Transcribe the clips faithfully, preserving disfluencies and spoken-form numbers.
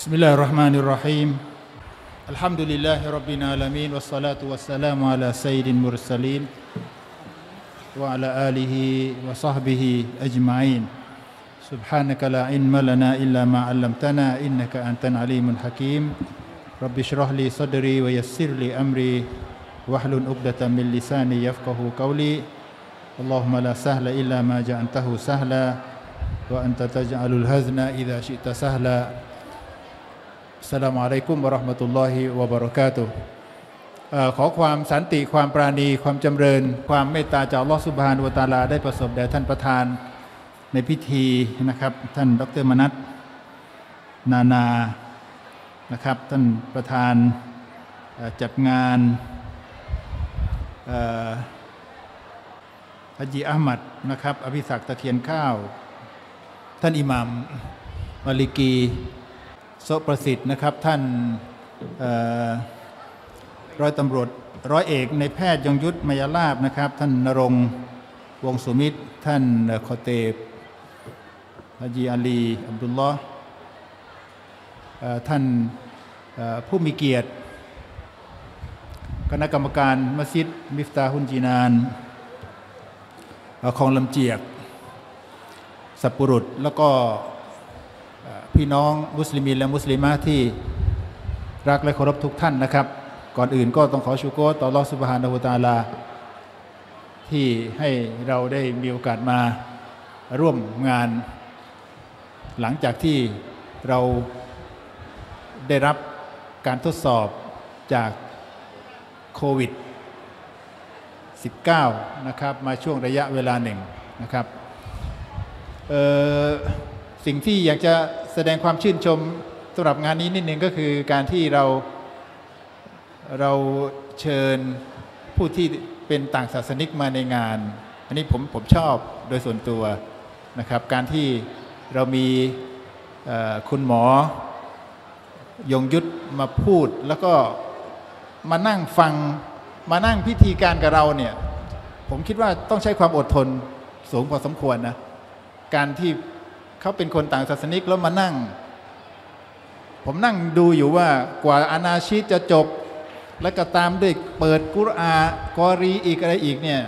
بسم الله الرحمن الرحيم الحمد لله رب العالمين والصلاة والسلام على سيد المرسلين وعلى آله وصحبه أجمعين سبحانك لا علم لنا إلا ما علمتنا إنك أنت العليم الحكيم رب اشرح لي صدري ويسر لي أمري واحلل عقدة من لساني يفقه قولي اللهم لا سهل إلا ما جعلته سهلا وأنت تجعل الحزن إذا شئت سهلا Assalamu alaikum warahmatullahi wabarakatuh ขอความสันติความปราณีความจำเริญความเมตตาจากอัลเลาะห์ซุบฮานะฮูวะตะอาลาได้ประสบแด่ท่านประธานในพิธีนะครับท่านดร.มนัสนานานะครับท่านประธานจัดงานฮัจญีอะห์มัดนะครับอภิษักตะเทียนข้าวท่านอิหม่ามมาลิกีโสประสิทธิ์นะครับท่านร้อยตำรวจร้อยเอกในแพทย์ยงยุทธมยาลาภนะครับท่านณรงค์วงสุมิตรท่านคอเตบฮะจีอาลีอับดุลลอฮ์ท่านผู้มีเกียรติคณะกรรมการมัสยิดมิฟตาฮุนจีนานคลองลำเจียกสัปปุรุษแล้วก็พี่น้องมุสลิมีและมุสลิมะที่รักและเคารพทุกท่านนะครับก่อนอื่นก็ต้องขอชูโกรต่ออัลเลาะห์ซุบฮานะฮูวะตะอาลาที่ให้เราได้มีโอกาสมาร่วมงานหลังจากที่เราได้รับการทดสอบจากโควิด สิบเก้า นะครับมาช่วงระยะเวลาหนึ่งนะครับเอ่อสิ่งที่อยากจะแสดงความชื่นชมสำหรับงานนี้นิดนึงก็คือการที่เราเราเชิญผู้ที่เป็นต่างศาสนิกมาในงานอันนี้ผมผมชอบโดยส่วนตัวนะครับการที่เรามีคุณหมอยงยุทธมาพูดแล้วก็มานั่งฟังมานั่งพิธีการกับเราเนี่ยผมคิดว่าต้องใช้ความอดทนสูงพอสมควรนะการที่เขาเป็นคนต่างศาสนิกแล้วมานั่งผมนั่งดูอยู่ว่ากว่าอานาชีตจะจบแล้วก็ตามด้วยเปิดกุรอานกอรีอีกอะไรอีกเนี่ย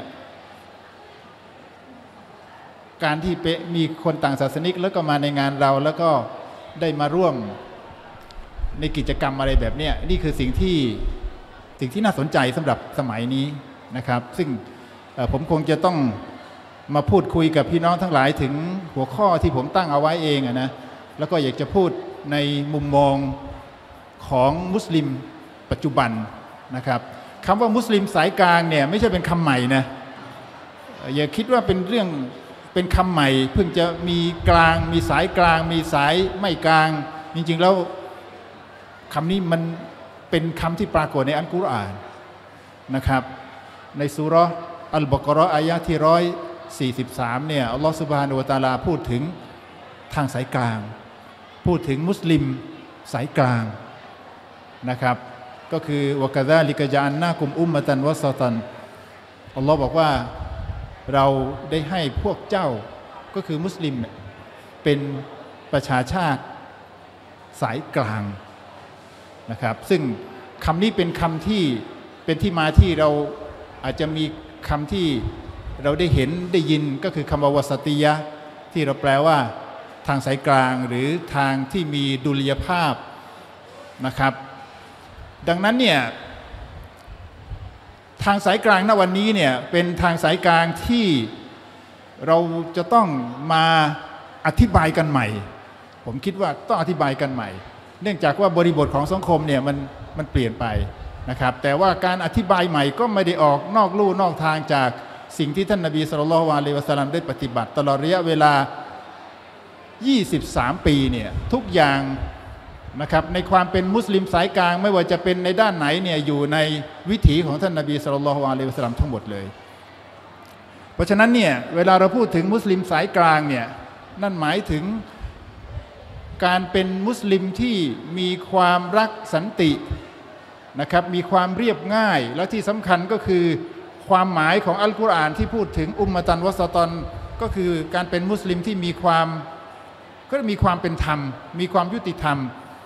การที่มีคนต่างศาสนิกแล้วก็มาในงานเราแล้วก็ได้มาร่วมในกิจกรรมอะไรแบบนี้นี่คือสิ่งที่สิ่งที่น่าสนใจสำหรับสมัยนี้นะครับซึ่งผมคงจะต้องมาพูดคุยกับพี่น้องทั้งหลายถึงหัวข้อที่ผมตั้งเอาไว้เองนะแล้วก็อยากจะพูดในมุมมองของมุสลิมปัจจุบันนะครับคำว่ามุสลิมสายกลางเนี่ยไม่ใช่เป็นคำใหม่นะอย่าคิดว่าเป็นเรื่องเป็นคำใหม่เพิ่งจะมีกลางมีสายกลางมีสายไม่กลางจริงๆแล้วคำนี้มันเป็นคำที่ปรากฏในอัลกุรอานนะครับในซูเราะห์อัลบะเกาะห์อายะห์ที่ร้อยสี่สิบสามเนี่ยอัลลอฮฺซุบฮานะฮูวะตะอาลาพูดถึงทางสายกลางพูดถึงมุสลิมสายกลางนะครับก็คือวะกะซาลิกะญะอัลนากุมอุมมะตันวะซะตันอัลลอฮฺบอกว่าเราได้ให้พวกเจ้าก็คือมุสลิมเป็นประชาชาติสายกลางนะครับซึ่งคำนี้เป็นคำที่เป็นที่มาที่เราอาจจะมีคำที่เราได้เห็นได้ยินก็คือคำว่าวาสติยะที่เราแปลว่าทางสายกลางหรือทางที่มีดุลยภาพนะครับดังนั้นเนี่ยทางสายกลางณวันนี้เนี่ยเป็นทางสายกลางที่เราจะต้องมาอธิบายกันใหม่ผมคิดว่าต้องอธิบายกันใหม่เนื่องจากว่าบริบทของสังคมเนี่ยมันมันเปลี่ยนไปนะครับแต่ว่าการอธิบายใหม่ก็ไม่ได้ออกนอกลู่นอกทางจากสิ่งที่ท่านนบีศ็อลลัลลอฮุอะลัยฮิวะซัลลัมได้ปฏิบัติตลอดระยะเวลายี่สิบสามปีเนี่ยทุกอย่างนะครับในความเป็นมุสลิมสายกลางไม่ว่าจะเป็นในด้านไหนเนี่ยอยู่ในวิถีของท่านนบีศ็อลลัลลอฮุอะลัยฮิวะซัลลัมทั้งหมดเลยเพราะฉะนั้นเนี่ยเวลาเราพูดถึงมุสลิมสายกลางเนี่ยนั่นหมายถึงการเป็นมุสลิมที่มีความรักสันตินะครับมีความเรียบง่ายและที่สำคัญก็คือความหมายของอัลกุรอานที่พูดถึงอุมมะตันวะซะตันก็คือการเป็นมุสลิมที่มีความ ก็มีความเป็นธรรมมีความยุติธรรม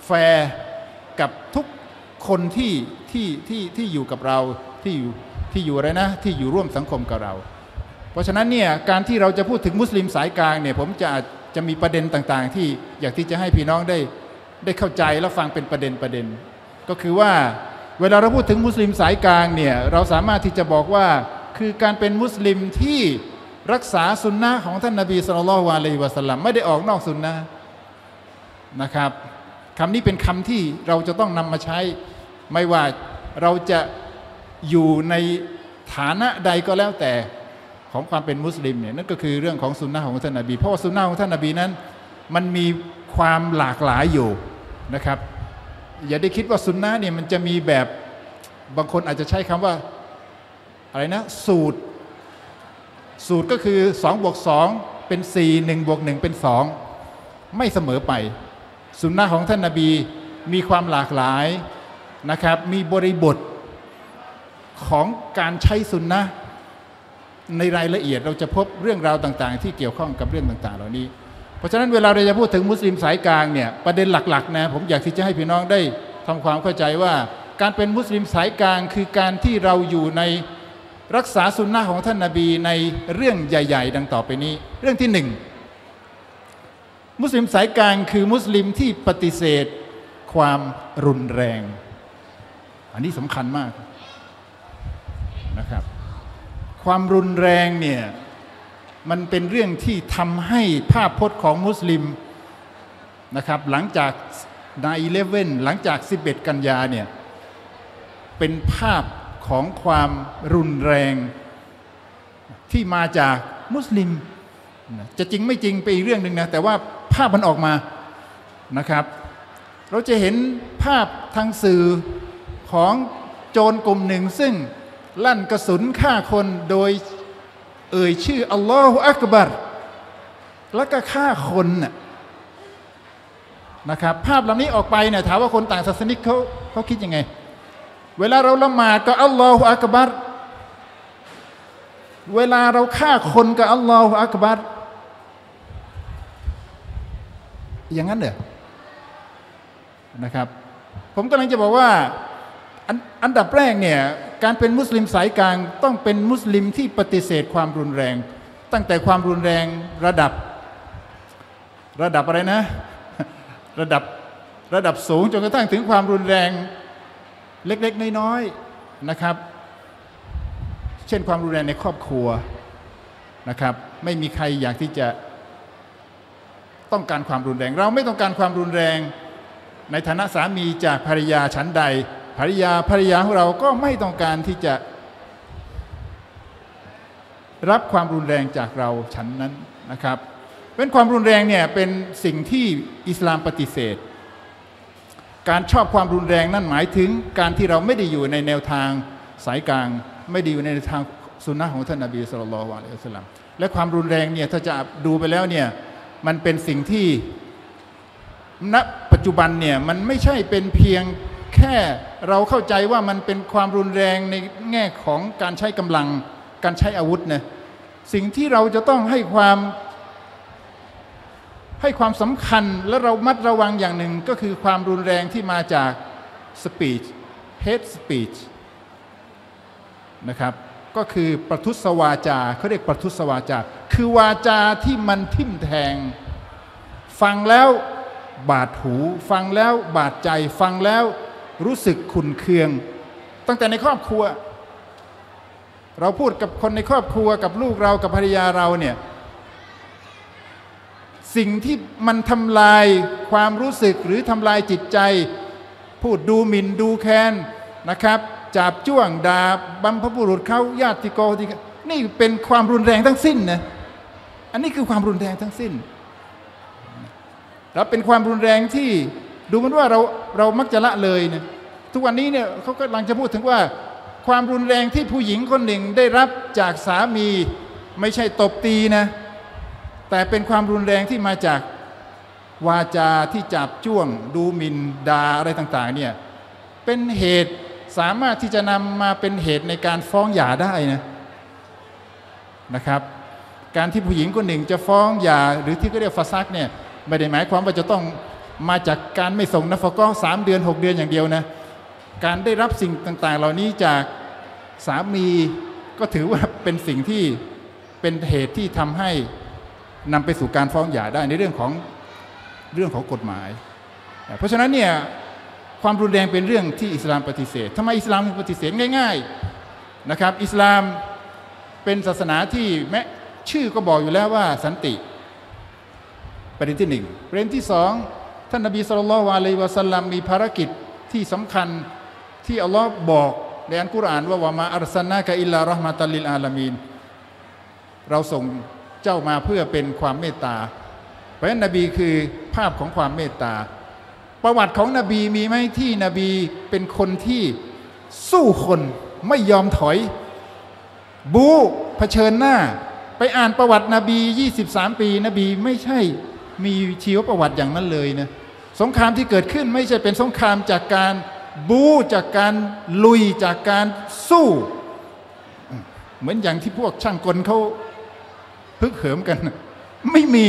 แฟร์กับทุกคนที่ที่ที่ที่อยู่กับเราที่อยู่ที่อยู่อะไรนะที่อยู่ร่วมสังคมกับเราเพราะฉะนั้นเนี่ยการที่เราจะพูดถึงมุสลิมสายกลางเนี่ยผมจะจะมีประเด็นต่างๆที่อยากที่จะให้พี่น้องได้ได้เข้าใจและฟังเป็นประเด็นประเด็นก็คือว่าเวลาเราพูดถึงมุสลิมสายกลางเนี่ยเราสามารถที่จะบอกว่าคือการเป็นมุสลิมที่รักษาสุนนะของท่านนบีศ็อลลัลลอฮุอะลัยฮิวะซัลลัมไม่ได้ออกนอกสุนนะนะครับคำนี้เป็นคำที่เราจะต้องนำมาใช้ไม่ว่าเราจะอยู่ในฐานะใดก็แล้วแต่ของความเป็นมุสลิมเนี่ยนั่นก็คือเรื่องของสุนนะของท่านนบีเพราะว่าสุนนะของท่านนบีนั้นมันมีความหลากหลายอยู่นะครับอย่าได้คิดว่าสุนนะเนี่ยมันจะมีแบบบางคนอาจจะใช้คำว่าอะไรนะสูตรสูตรก็คือสองบวกสองเป็นสี่ หนึ่งบวกหนึ่งเป็นสองไม่เสมอไปสุนนะของท่านนบีมีความหลากหลายนะครับมีบริบทของการใช้สุนนะในรายละเอียดเราจะพบเรื่องราวต่างๆที่เกี่ยวข้องกับเรื่องต่างๆเหล่านี้เพราะฉะนั้นเวลาเราจะพูดถึงมุสลิมสายกลางเนี่ยประเด็นหลักๆนะผมอยากที่จะให้พี่น้องได้ทำความเข้าใจว่าการเป็นมุสลิมสายกลางคือการที่เราอยู่ในรักษาสุนนะของท่านนบีในเรื่องใหญ่ๆดังต่อไปนี้เรื่องที่หนึ่งมุสลิมสายกลางคือมุสลิมที่ปฏิเสธความรุนแรงอันนี้สำคัญมากนะครับความรุนแรงเนี่ยมันเป็นเรื่องที่ทำให้ภาพพจน์ของมุสลิมนะครับหลังจาก ไนน์ อีเลฟเว่น หลังจากสิบเอ็ดกันยาเนี่ยเป็นภาพของความรุนแรงที่มาจากมุสลิมจะจริงไม่จริงไปอีกเรื่องหนึ่งนะแต่ว่าภาพมันออกมานะครับเราจะเห็นภาพทางสื่อของโจรกลุ่มหนึ่งซึ่งลั่นกระสุนฆ่าคนโดยเอ่ยชื่ออัลลอฮฺอักบัรแล้วก็ฆ่าคนนะครับภาพเหล่านี้ออกไปเนี่ยถามว่าคนต่างศาสนิกเขาเขาคิดยังไงเวลาเราละหมาดก็อัลลอฮฺอักบัรเวลาเราฆ่าคนก็อัลลอฮฺอักบัรอย่างนั้นเหรอนะครับผมกำลังจะบอกว่าอันอันดับแรกเนี่ยการเป็นมุสลิมสายกลางต้องเป็นมุสลิมที่ปฏิเสธความรุนแรงตั้งแต่ความรุนแรงระดับระดับอะไรนะระดับระดับสูงจนกระทั่งถึงความรุนแรงเล็กๆน้อยๆนะครับเช่นความรุนแรงในครอบครัวนะครับไม่มีใครอยากที่จะต้องการความรุนแรงเราไม่ต้องการความรุนแรงในฐานะสามีจากภรรยาฉันใดภรรยาภรรยาของเราก็ไม่ต้องการที่จะรับความรุนแรงจากเราฉันนั้นนะครับเป็นความรุนแรงเนี่ยเป็นสิ่งที่อิสลามปฏิเสธการชอบความรุนแรงนั่นหมายถึงการที่เราไม่ได้อยู่ในแนวทางสายกลางไม่ได้อยู่ในทางสุนนะของท่านนบีศ็อลลัลลอฮุอะลัยฮิวะซัลลัมและความรุนแรงเนี่ยถ้าจะดูไปแล้วเนี่ยมันเป็นสิ่งที่ณปัจจุบันเนี่ยมันไม่ใช่เป็นเพียงแค่เราเข้าใจว่ามันเป็นความรุนแรงในแง่ของการใช้กำลังการใช้อาวุธนะสิ่งที่เราจะต้องให้ความให้ความสำคัญและเรามัดระวังอย่างหนึ่งก็คือความรุนแรงที่มาจาก speech hate speech นะครับก็คือประทุษวาจาเขาเรียกประทุษวาจาคือวาจาที่มันทิ่มแทงฟังแล้วบาดหูฟังแล้วบาดใจฟังแล้วรู้สึกขุ่นเคืองตั้งแต่ในครอบครัวเราพูดกับคนในครอบครัวกับลูกเรากับภรรยาเราเนี่ยสิ่งที่มันทำลายความรู้สึกหรือทำลายจิตใจพูดดูหมิ่นดูแคลนนะครับจาบจ้วงด่าบรรพบุรุษเขาญาติโกตินี่เป็นความรุนแรงทั้งสิ้นนะอันนี้คือความรุนแรงทั้งสิ้นแล้วเป็นความรุนแรงที่ดูเหมือนว่าเราเรามักจะละเลยเนี่ยทุกวันนี้เนี่ยเขากำลังจะพูดถึงว่าความรุนแรงที่ผู้หญิงคนหนึ่งได้รับจากสามีไม่ใช่ตบตีนะแต่เป็นความรุนแรงที่มาจากวาจาที่จับจ้วงดูหมิ่นด่าอะไรต่างๆเนี่ยเป็นเหตุสามารถที่จะนำมาเป็นเหตุในการฟ้องหย่าได้นะนะครับการที่ผู้หญิงคนหนึ่งจะฟ้องหย่าหรือที่เขาเรียกฟาซักเนี่ยไม่ได้หมายความว่าจะต้องมาจากการไม่ส่งนัฟกะห์สามเดือนหกเดือนอย่างเดียวนะการได้รับสิ่งต่างๆเหล่านี้จากสามีก็ถือว่าเป็นสิ่งที่เป็นเหตุที่ทำให้นำไปสู่การฟ้องหย่าได้ในเรื่องของเรื่องของกฎหมายเพราะฉะนั้นเนี่ยความรุนแรงเป็นเรื่องที่อิสลามปฏิเสธทำไมอิสลามปฏิเสธง่ายๆนะครับอิสลามเป็นศาสนาที่แม้ชื่อก็บอกอยู่แล้วว่าสันติประเด็นที่หนึ่งประเด็นที่สองท่านนบีศ็อลลัลลอฮุอะลัยฮิวะซัลลัมมีภารกิจที่สำคัญที่อัลลอฮ์บอกในอัลกุรอานว่าวะมาอัรซัลนากะอิลลาเราะห์มะตัลลิลอาลามีนเราส่งเจ้ามาเพื่อเป็นความเมตตาเพราะฉะนั้นนบีคือภาพของความเมตตาประวัติของนบีมีไหมที่นบีเป็นคนที่สู้คนไม่ยอมถอยบู๊เผชิญหน้าไปอ่านประวัตินบียี่สิบสามปีนบีไม่ใช่มีชีวประวัติอย่างนั้นเลยนะสงครามที่เกิดขึ้นไม่ใช่เป็นสงครามจากการบู๊จากการลุยจากการสู้เหมือนอย่างที่พวกช่างกลเขาพึกเหิมกันไม่มี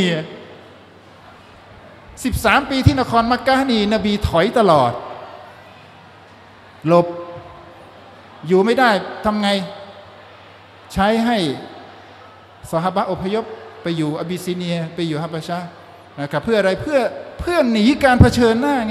สิบสามปีที่นครมักกะฮ์นี่นบีถอยตลอดหลบอยู่ไม่ได้ทำไงใช้ให้ซอฮาบะห์อพยพไปอยู่อบิสซิเนียไปอยู่ฮับะชะห์นะครับเพื่ออะไรเพื่อเพื่อหนีการเผชิญหน้าไง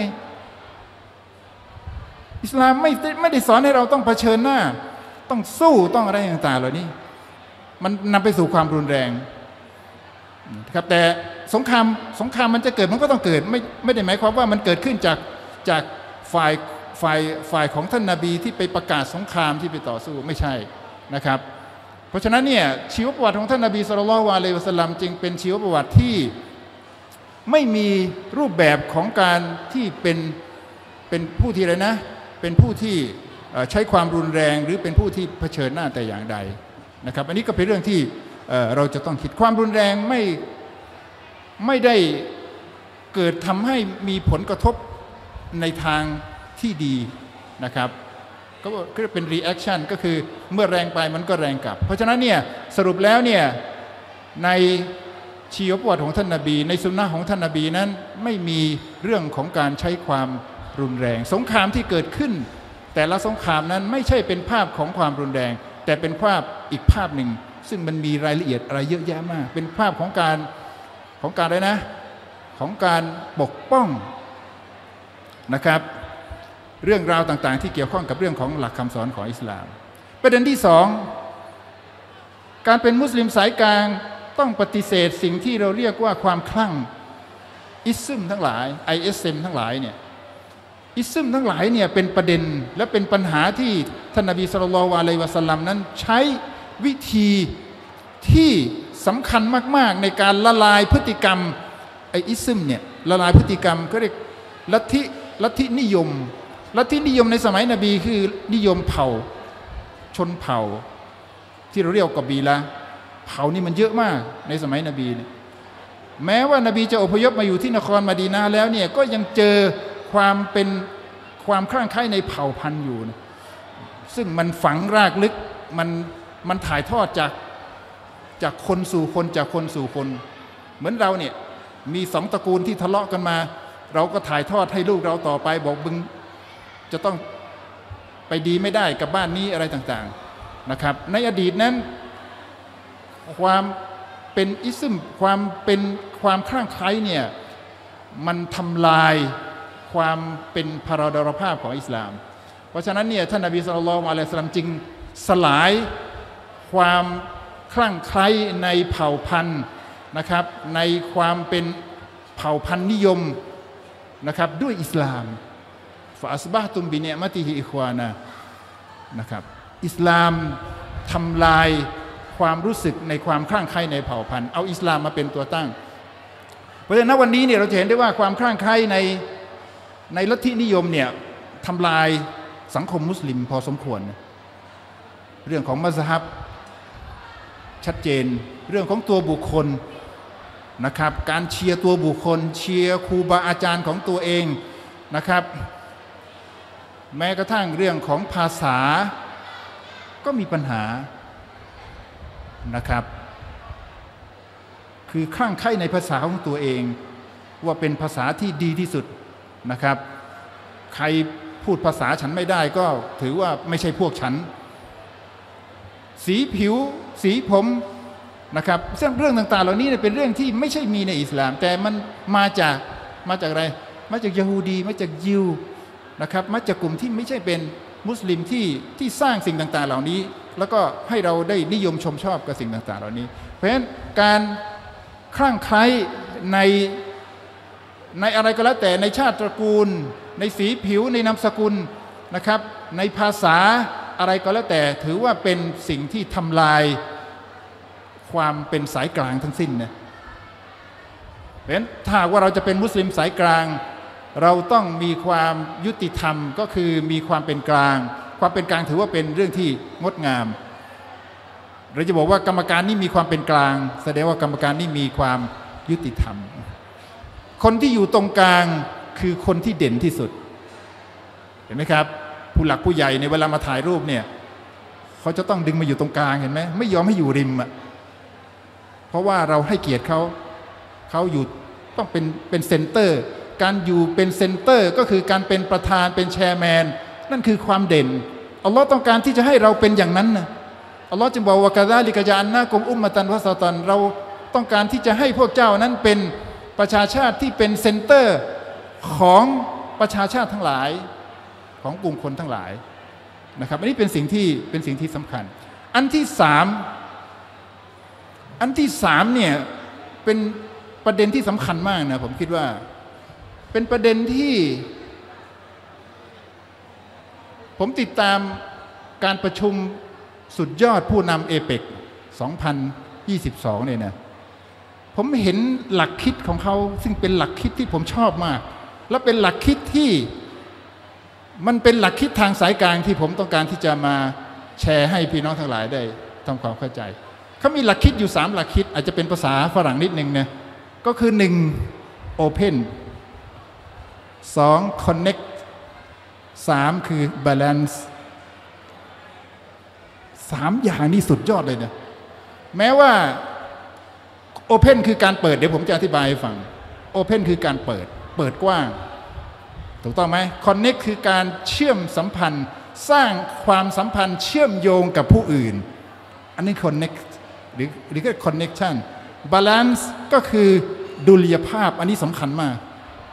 อิสลามไม่ไม่ได้สอนให้เราต้องเผชิญหน้าต้องสู้ต้องอะไรต่างๆเหล่านี้มันนำไปสู่ความรุนแรงครับแต่สงครามสงครามมันจะเกิดมันก็ต้องเกิดไม่ไม่ได้หมายความว่ามันเกิดขึ้นจากจากฝ่ายฝ่ายฝ่ายของท่านนบีที่ไปประกาศสงครามที่ไปต่อสู้ไม่ใช่นะครับเพราะฉะนั้นเนี่ยชีวประวัติของท่านนบีศ็อลลัลลอฮุอะลัยฮิวะซัลลัมจึงเป็นชีวประวัติที่ไม่มีรูปแบบของการที่เป็นเป็นผู้ที่อะไรนะเป็นผู้ที่ใช้ความรุนแรงหรือเป็นผู้ที่เผชิญหน้าแต่อย่างใดนะครับอันนี้ก็เป็นเรื่องที่เราจะต้องคิดความรุนแรงไม่ไม่ได้เกิดทำให้มีผลกระทบในทางที่ดีนะครับก็คือเป็น reaction ก็คือเมื่อแรงไปมันก็แรงกลับเพราะฉะนั้นเนี่ยสรุปแล้วเนี่ยในชีวประวัติของท่านนบีในสุนนะของท่านนบีนั้นไม่มีเรื่องของการใช้ความรุนแรงสงครามที่เกิดขึ้นแต่ละสงครามนั้นไม่ใช่เป็นภาพของความรุนแรงแต่เป็นภาพอีกภาพหนึ่งซึ่งมันมีรายละเอียดอะไรเยอะแยะมากเป็นภาพของการของการอะไรนะของการปกป้องนะครับเรื่องราวต่างๆที่เกี่ยวข้องกับเรื่องของหลักคำสอนของอิสลามประเด็นที่สองการเป็นมุสลิมสายกลางต้องปฏิเสธสิ่งที่เราเรียกว่าความคลั่งอิสซึมทั้งหลาย ไอ เอส เอ็ม ทั้งหลายเนี่ยอิสซึมทั้งหลายเนี่ยเป็นประเด็นและเป็นปัญหาที่ท่านนบีศ็อลลัลลอฮุอะลัยฮิวะซัลลัมนั้นใช้วิธีที่สำคัญมากๆในการละลายพฤติกรรมไออิสซึมเนี่ยละลายพฤติกรรมก็เรียกลัทธิลัทธินิยมลัทธินิยมในสมัยนบีคือนิยมเผ่าชนเผ่าที่เราเรียกกบีละเผ่านี่มันเยอะมากในสมัยนบีเนี่ยแม้ว่านบีจะอพยพมาอยู่ที่นครมะดีนะห์แล้วเนี่ยก็ยังเจอความเป็นความคลั่งไคล้ในเผ่าพันธุ์อยู่นะซึ่งมันฝังรากลึกมันมันถ่ายทอดจากจากคนสู่คนจากคนสู่คนเหมือนเราเนี่ยมีสองตระกูลที่ทะเลาะกันมาเราก็ถ่ายทอดให้ลูกเราต่อไปบอกมึงจะต้องไปดีไม่ได้กับบ้านนี้อะไรต่างๆนะครับในอดีตนั้นความเป็นอิสมความเป็นความคลั่งไคล้เนี่ยมันทำลายความเป็นพราดรภาพของอิสลามเพราะฉะนั้นเนี่ยท่านนบีศ็อลลัลลอฮุอะลัยฮิวะซัลลัมจึงสลายความคลั่งไคล้ในเผ่าพันธุ์นะครับในความเป็นเผ่าพันธุ์นิยมนะครับด้วยอิสลามฟาอัสบะฮ์ตุมบินิอ์มะติฮิอิควานะนะครับอิสลามทำลายความรู้สึกในความคลั่งไคล้ในเผ่าพันธุ์เอาอิสลามมาเป็นตัวตั้งเพราะฉะนั้นวันนี้เนี่ยเราจะเห็นได้ว่าความคลั่งไคล้ในในลัทธินิยมเนี่ยทำลายสังคมมุสลิมพอสมควรเรื่องของมัซฮับชัดเจนเรื่องของตัวบุคคลนะครับการเชียร์ตัวบุคคลเชียร์ครูบาอาจารย์ของตัวเองนะครับแม้กระทั่งเรื่องของภาษาก็มีปัญหานะครับคือคลั่งไคล้ในภาษาของตัวเองว่าเป็นภาษาที่ดีที่สุดนะครับใครพูดภาษาฉันไม่ได้ก็ถือว่าไม่ใช่พวกฉันสีผิวสีผมนะครับซึ่งเรื่องต่างๆเหล่านี้เป็นเรื่องที่ไม่ใช่มีในอิสลามแต่มันมาจากมาจากอะไรมาจากยะฮูดีมาจากยิวนะครับมาจากกลุ่มที่ไม่ใช่เป็นมุสลิมที่ที่สร้างสิ่งต่างๆเหล่านี้แล้วก็ให้เราได้นิยมชมชอบกับสิ่งต่างๆเหล่านี้เพราะฉะนั้นการคลั่งไคล้ในในอะไรก็แล้วแต่ในชาติตระกูลในสีผิวในนามสกุลนะครับในภาษาอะไรก็แล้วแต่ถือว่าเป็นสิ่งที่ทำลายความเป็นสายกลางทั้งสิ้นนะเพราะฉะนั้นถ้าว่าเราจะเป็นมุสลิมสายกลางเราต้องมีความยุติธรรมก็คือมีความเป็นกลางความเป็นกลางถือว่าเป็นเรื่องที่งดงามเราจะบอกว่ากรรมการนี่มีความเป็นกลางแสดงว่ากรรมการนี่มีความยุติธรรมคนที่อยู่ตรงกลางคือคนที่เด่นที่สุดเห็นไหมครับผู้หลักผู้ใหญ่ในเวลามาถ่ายรูปเนี่ยเขาจะต้องดึงมาอยู่ตรงกลางเห็นไหมไม่ยอมให้อยู่ริมอ่ะเพราะว่าเราให้เกียรติเขาเขาอยู่ต้องเป็นเป็นเซนเตอร์การอยู่เป็นเซนเตอร์ก็คือการเป็นประธานเป็นแชร์แมนนั่นคือความเด่นอัลลอฮ์ต้องการที่จะให้เราเป็นอย่างนั้นนะอัลลอฮ์จึงบอกว่ากะซาลิกะญะอัลนากุมอุมมะตันวะซะตันเราต้องการที่จะให้พวกเจ้านั้นเป็นประชาชาติที่เป็นเซนเตอร์ของประชาชาติทั้งหลายของกลุ่มคนทั้งหลายนะครับอันนี้เป็นสิ่งที่เป็นสิ่งที่สำคัญอันที่สามอันที่สามเนี่ยเป็นประเด็นที่สำคัญมากนะผมคิดว่าเป็นประเด็นที่ผมติดตามการประชุมสุดยอดผู้นำเอเปกสองพันยี่สิบสองเนี่ยนะผมเห็นหลักคิดของเขาซึ่งเป็นหลักคิดที่ผมชอบมากและเป็นหลักคิดที่มันเป็นหลักคิดทางสายกลางที่ผมต้องการที่จะมาแชร์ให้พี่น้องทั้งหลายได้ทำความเข้าใจเขามีหลักคิดอยู่สามหลักคิดอาจจะเป็นภาษาฝรั่งนิดนึงนะก็คือหนึ่ง Open สอง Connect สามคือ Balance สามอย่างนี้สุดยอดเลยนะแม้ว่า Open คือการเปิดเดี๋ยวผมจะอธิบายให้ฟัง Open คือการเปิดเปิดกว้างถูกต้องไหม Connect คือการเชื่อมสัมพันธ์สร้างความสัมพันธ์เชื่อมโยงกับผู้อื่นอันนี้ Connect หรือหรือก็ Connection Balance ก็คือดุลยภาพอันนี้สำคัญมาก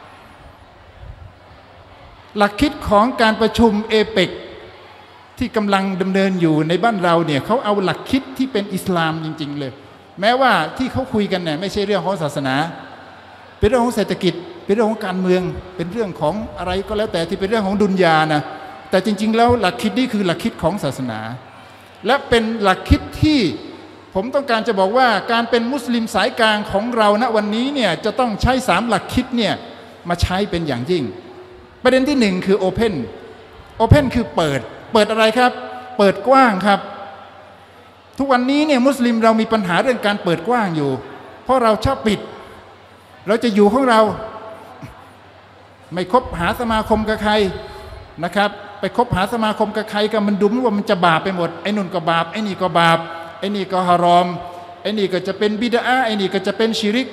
หลักคิดของการประชุมเอเปกที่กำลังดำเนินอยู่ในบ้านเราเนี่ยเขาเอาหลักคิดที่เป็นอิสลามจริงๆเลยแม้ว่าที่เขาคุยกันเนี่ยไม่ใช่เรื่องของศาสนาเป็นเรื่องของเศรษฐกิจเป็นเรื่องของการเมืองเป็นเรื่องของอะไรก็แล้วแต่ที่เป็นเรื่องของดุนยานะแต่จริงๆแล้วหลักคิดนี้คือหลักคิดของศาสนาและเป็นหลักคิดที่ผมต้องการจะบอกว่าการเป็นมุสลิมสายกลางของเราณวันนี้เนี่ยจะต้องใช้สามหลักคิดเนี่ยมาใช้เป็นอย่างยิ่งประเด็นที่หนึ่งคือ Open Open คือเปิดเปิดอะไรครับเปิดกว้างครับทุกวันนี้เนี่ยมุสลิมเรามีปัญหาเรื่องการเปิดกว้างอยู่เพราะเราชอบปิดเราจะอยู่ของเราไม่คบหาสมาคมกับใครนะครับไปคบหาสมาคมกับใครก็มันดุมว่ามันจะบาปไปหมดไอ้นุ่นก็บาปไอ้นี่ก็บาปไอ้นี่ก็ฮารอมไอ้นี่ก็จะเป็นบิดอะห์ไอ้นี่ก็จะเป็นชิริก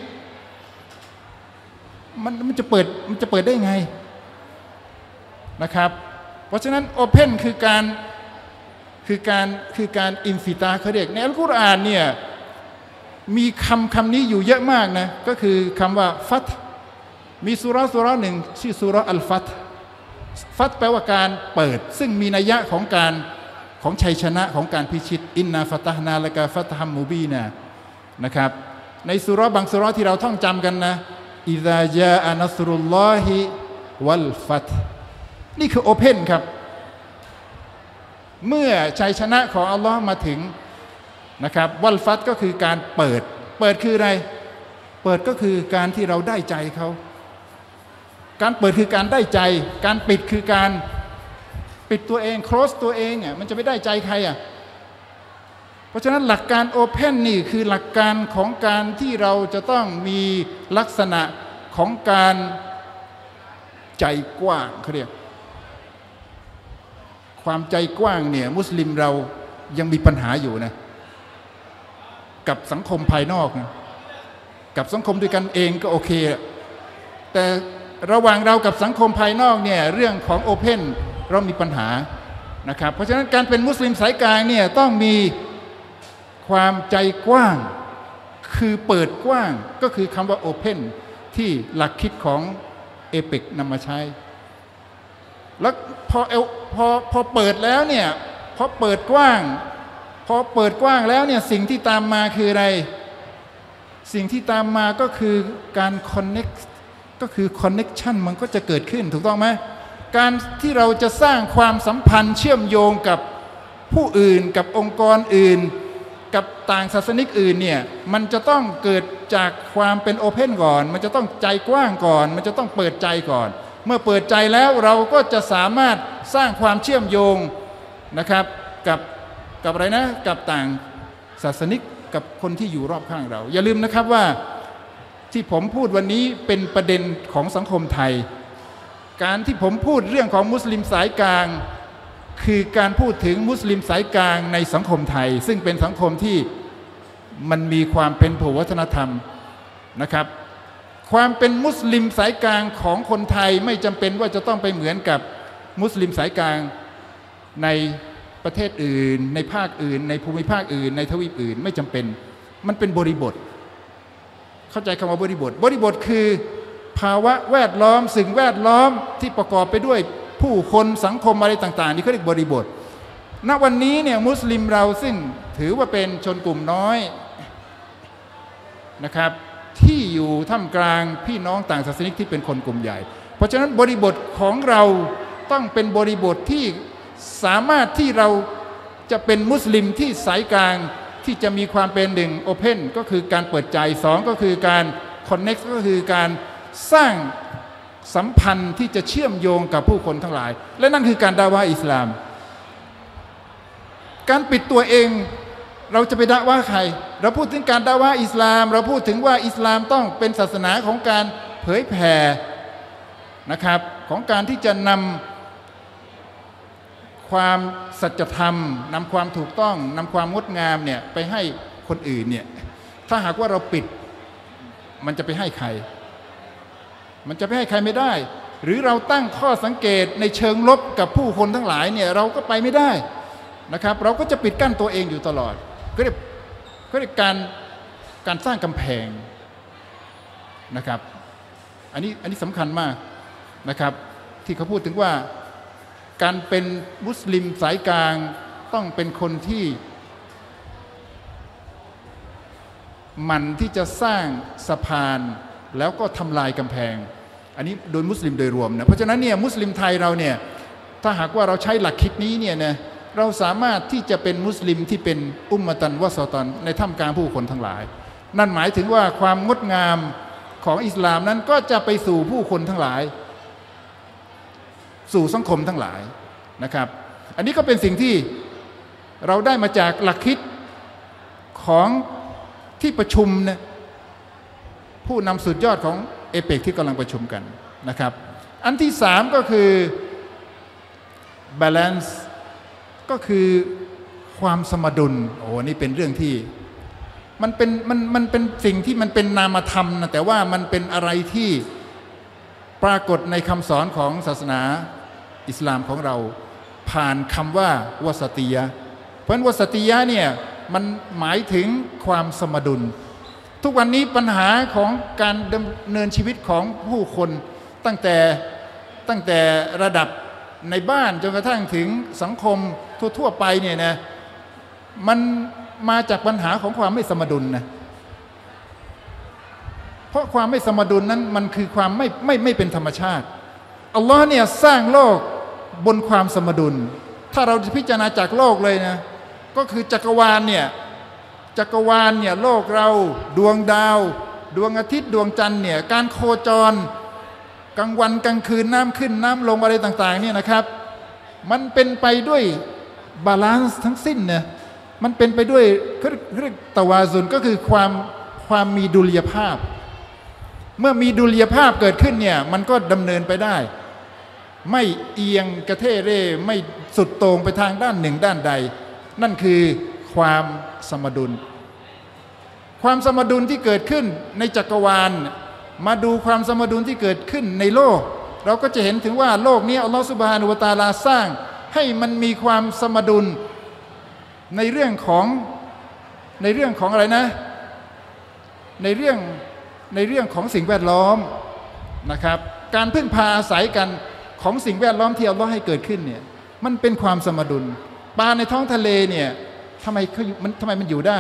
มันมันจะเปิดมันจะเปิดได้ไงนะครับเพราะฉะนั้นโอเพนคือการคือการคือการอินฟิตาเขาเรียกในอัลกุรอานเนี่ยมีคำคำนี้อยู่เยอะมากนะก็คือคำว่าฟัตมีซูเราะห์ซูเราะห์หนึ่งชื่อซูเราะห์อัลฟัตฟัตแปลว่าการเปิดซึ่งมีนัยยะของการของชัยชนะของการพิชิตอินนาฟัตฮ์นาละกาฟัตฮัมมูบีนะนะครับในซูเราะห์บางซูเราะห์ที่เราท่องจำกันนะอิซาจาอะนัสรุลลอฮิวัลฟัตนี่คือโอเพนครับเมื่อชัยชนะของอัลลอฮ์มาถึงนะครับวัลฟัตก็คือการเปิดเปิดคืออะไรเปิดก็คือการที่เราได้ใจเขาการเปิดคือการได้ใจการปิดคือการปิดตัวเอง close ตัวเองอ่ะมันจะไม่ได้ใจใครอ่ะเพราะฉะนั้นหลักการโอเพนนี่คือหลักการของการที่เราจะต้องมีลักษณะของการใจกว้างเขาเรียกความใจกว้างเนี่ยมุสลิมเรายังมีปัญหาอยู่นะกับสังคมภายนอกนะกับสังคมด้วยกันเองก็โอเคแต่ระหว่างเรากับสังคมภายนอกเนี่ยเรื่องของโอเพนเรามีปัญหานะครับเพราะฉะนั้นการเป็นมุสลิมสายกลางเนี่ยต้องมีความใจกว้างคือเปิดกว้างก็คือคำว่าโอเพนที่หลักคิดของเอเปกนำมาใช้แล้วพอเอพอพอเปิดแล้วเนี่ยพอเปิดกว้างพอเปิดกว้างแล้วเนี่ยสิ่งที่ตามมาคืออะไรสิ่งที่ตามมาก็คือการคอนเน็กก็คือคอนเน็กชันมันก็จะเกิดขึ้นถูกต้องไหมการที่เราจะสร้างความสัมพันธ์เชื่อมโยงกับผู้อื่นกับองค์กรอื่นกับต่างศาสนิกอื่นเนี่ยมันจะต้องเกิดจากความเป็นโอเพนก่อนมันจะต้องใจกว้างก่อนมันจะต้องเปิดใจก่อนเมื่อเปิดใจแล้วเราก็จะสามารถสร้างความเชื่อมโยงนะครับกับกับอะไรนะกับต่างศาสนิกกับคนที่อยู่รอบข้างเราอย่าลืมนะครับว่าที่ผมพูดวันนี้เป็นประเด็นของสังคมไทยการที่ผมพูดเรื่องของมุสลิมสายกลางคือการพูดถึงมุสลิมสายกลางในสังคมไทยซึ่งเป็นสังคมที่มันมีความเป็นพหุวัฒนธรรมนะครับความเป็นมุสลิมสายกลางของคนไทยไม่จำเป็นว่าจะต้องไปเหมือนกับมุสลิมสายกลางในประเทศอื่นในภาคอื่นในภูมิภาคอื่นในทวีปอื่นไม่จำเป็นมันเป็นบริบทเข้าใจคำว่าบริบทบริบทคือภาวะแวดล้อมสิ่งแวดล้อมที่ประกอบไปด้วยผู้คนสังคมอะไรต่างๆนี่เขาเรียกบริบทณวันนี้เนี่ยมุสลิมเราซึ่งถือว่าเป็นชนกลุ่มน้อยนะครับที่อยู่ท่ามกลางพี่น้องต่างศาสนิกที่เป็นคนกลุ่มใหญ่เพราะฉะนั้นบริบทของเราต้องเป็นบริบทที่สามารถที่เราจะเป็นมุสลิมที่สายกลางที่จะมีความเป็นหนึ่งโอเพนก็คือการเปิดใจสองก็คือการคอนเน็กซ์ก็คือการสร้างสัมพันธ์ที่จะเชื่อมโยงกับผู้คนทั้งหลายและนั่นคือการดะวะห์อิสลามการปิดตัวเองเราจะไปดะวะห์ใครเราพูดถึงการดะวะห์อิสลามเราพูดถึงว่าอิสลามต้องเป็นศาสนาของการเผยแผ่นะครับของการที่จะนำความสัจธรรมนำความถูกต้องนำความงดงามเนี่ยไปให้คนอื่นเนี่ยถ้าหากว่าเราปิดมันจะไปให้ใครมันจะไปให้ใครไม่ได้หรือเราตั้งข้อสังเกตในเชิงลบกับผู้คนทั้งหลายเนี่ยเราก็ไปไม่ได้นะครับเราก็จะปิดกั้นตัวเองอยู่ตลอดก็เรียกก็เรียกการการสร้างกำแพงนะครับอันนี้อันนี้สำคัญมากนะครับที่เขาพูดถึงว่าการเป็นมุสลิมสายกลางต้องเป็นคนที่มันที่จะสร้างสะพานแล้วก็ทำลายกำแพงอันนี้โดยมุสลิมโดยรวมนะเพราะฉะนั้นเนี่ยมุสลิมไทยเราเนี่ยถ้าหากว่าเราใช้หลักคิดนี้เนี่ยนะเราสามารถที่จะเป็นมุสลิมที่เป็นอุมมะตันวะซอตันในท่ามกลางผู้คนทั้งหลายนั่นหมายถึงว่าความงดงามของอิสลามนั้นก็จะไปสู่ผู้คนทั้งหลายสู่สังคมทั้งหลายนะครับอันนี้ก็เป็นสิ่งที่เราได้มาจากหลักคิดของที่ประชุมนะผู้นำสุดยอดของเอเปกที่กำลังประชุมกันนะครับอันที่สามก็คือ balance ก็คือความสมดุลโอ้นี่เป็นเรื่องที่มันเป็นมันมันเป็นสิ่งที่มันเป็นนามธรรมนะแต่ว่ามันเป็นอะไรที่ปรากฏในคำสอนของศาสนาอิสลามของเราผ่านคำว่าวาสติยะเพราะฉะนั้นวาสติยะเนี่ยมันหมายถึงความสมดุลทุกวันนี้ปัญหาของการดำเนินชีวิตของผู้คนตั้งแต่ตั้งแต่ระดับในบ้านจนกระทั่งถึงสังคมทั่วๆไปเนี่ยนะมันมาจากปัญหาของความไม่สมดุลนะเพราะความไม่สมดุลนั้นมันคือความไม่ไม่ไม่เป็นธรรมชาติอัลลอฮ์เนี่ยสร้างโลกบนความสมดุลถ้าเราพิจารณาจากโลกเลยนะก็คือจักรวาลเนี่ยจักรวาลเนี่ยโลกเราดวงดาวดวงอาทิตย์ดวงจันทร์เนี่ยการโคจรกลางวันกลางคืนน้ำขึ้นน้ำลงอะไรต่างๆเนี่ยนะครับมันเป็นไปด้วยบาลานซ์ทั้งสิ้นเนี่ยมันเป็นไปด้วยเรียกตะวาซุนก็คือความความมีดุลยภาพเมื่อมีดุลยภาพเกิดขึ้นเนี่ยมันก็ดำเนินไปได้ไม่เอียงกระเทเร่ไม่สุดโต่งไปทางด้านหนึ่งด้านใดนั่นคือความสมดุลความสมดุลที่เกิดขึ้นในจักรวาลมาดูความสมดุลที่เกิดขึ้นในโลกเราก็จะเห็นถึงว่าโลกนี้อัลลอฮฺซุบฮานะฮูวะตะอาลาสร้างให้มันมีความสมดุลในเรื่องของในเรื่องของอะไรนะในเรื่องในเรื่องของสิ่งแวดล้อมนะครับการพึ่งพาอาศัยกันของสิ่งแวดล้อมที่อัลลอฮฺให้เกิดขึ้นเนี่ยมันเป็นความสมดุลปลาในท้องทะเลเนี่ยทำไมเขามันทำไมมันอยู่ได้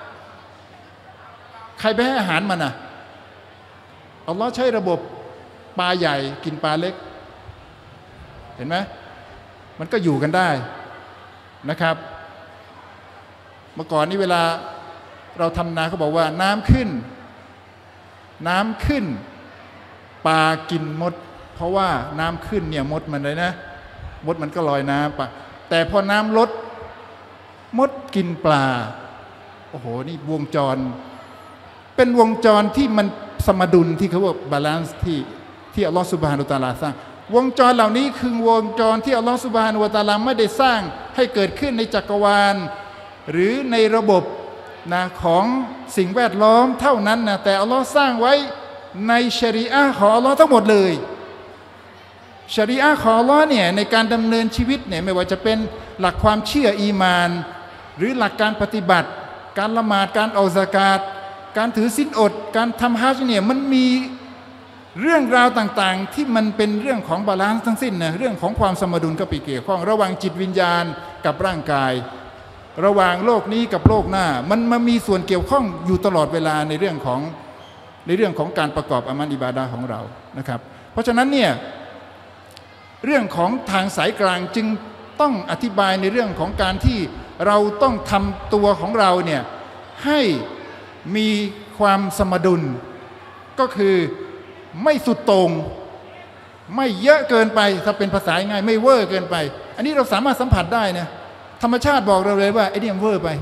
ใครไปให้อาหารมันอ่ะอัลลอฮฺใช้ระบบปลาใหญ่กินปลาเล็กเห็นไหมมันก็อยู่กันได้นะครับเมื่อก่อนนี้เวลาเราทำนาเขาบอกว่าน้ำขึ้นน้ำขึ้นปลากินมดเพราะว่าน้ำขึ้นเนี่ยมดมันเลยนะมดมันก็ลอยน้ำไปแต่พอน้ำลดมดกินปลาโอ้โหนี่วงจรเป็นวงจรที่มันสมดุลที่เขาบอกบาลานซ์ที่ที่อัลลอฮฺซุบฮานะฮูวะตะอาลาสร้างวงจรเหล่านี้คือวงจรที่อัลลอฮฺซุบฮานะฮูวะตะอาลาไม่ได้สร้างให้เกิดขึ้นในจักรวาลหรือในระบบนะของสิ่งแวดล้อมเท่านั้นนะแต่อัลลอฮฺสร้างไว้ในชะรีอะห์ของอัลลอฮฺทั้งหมดเลยชะรีอะห์ของอัลลอฮฺเนี่ยในการดำเนินชีวิตเนี่ยไม่ว่าจะเป็นหลักความเชื่ออีมานหรือหลักการปฏิบัติการละหมาดการออกซะกาตการถือศีลอดการทำฮัจญ์เนี่ยมันมีเรื่องราวต่างๆที่มันเป็นเรื่องของบาลานซ์ทั้งสิ้นนะเรื่องของความสมดุลก็ไปเกี่ยวข้องระหว่างจิตวิญญาณกับร่างกายระหว่างโลกนี้กับโลกหน้ามันมามีส่วนเกี่ยวข้องอยู่ตลอดเวลาในเรื่องของในเรื่องของการประกอบอามัลอิบาดะห์ของเรานะครับเพราะฉะนั้นเนี่ยเรื่องของทางสายกลางจึงต้องอธิบายในเรื่องของการที่เราต้องทำตัวของเราเนี่ยให้มีความสมดุลก็คือไม่สุดโต่งไม่เยอะเกินไปถ้าเป็นภาษาง่ายไม่เวอร์เกินไปอันนี้เราสามารถสัมผัสได้นะธรรมชาติบอกเราเลยว่าไอ้นี่มันเวอร์ไป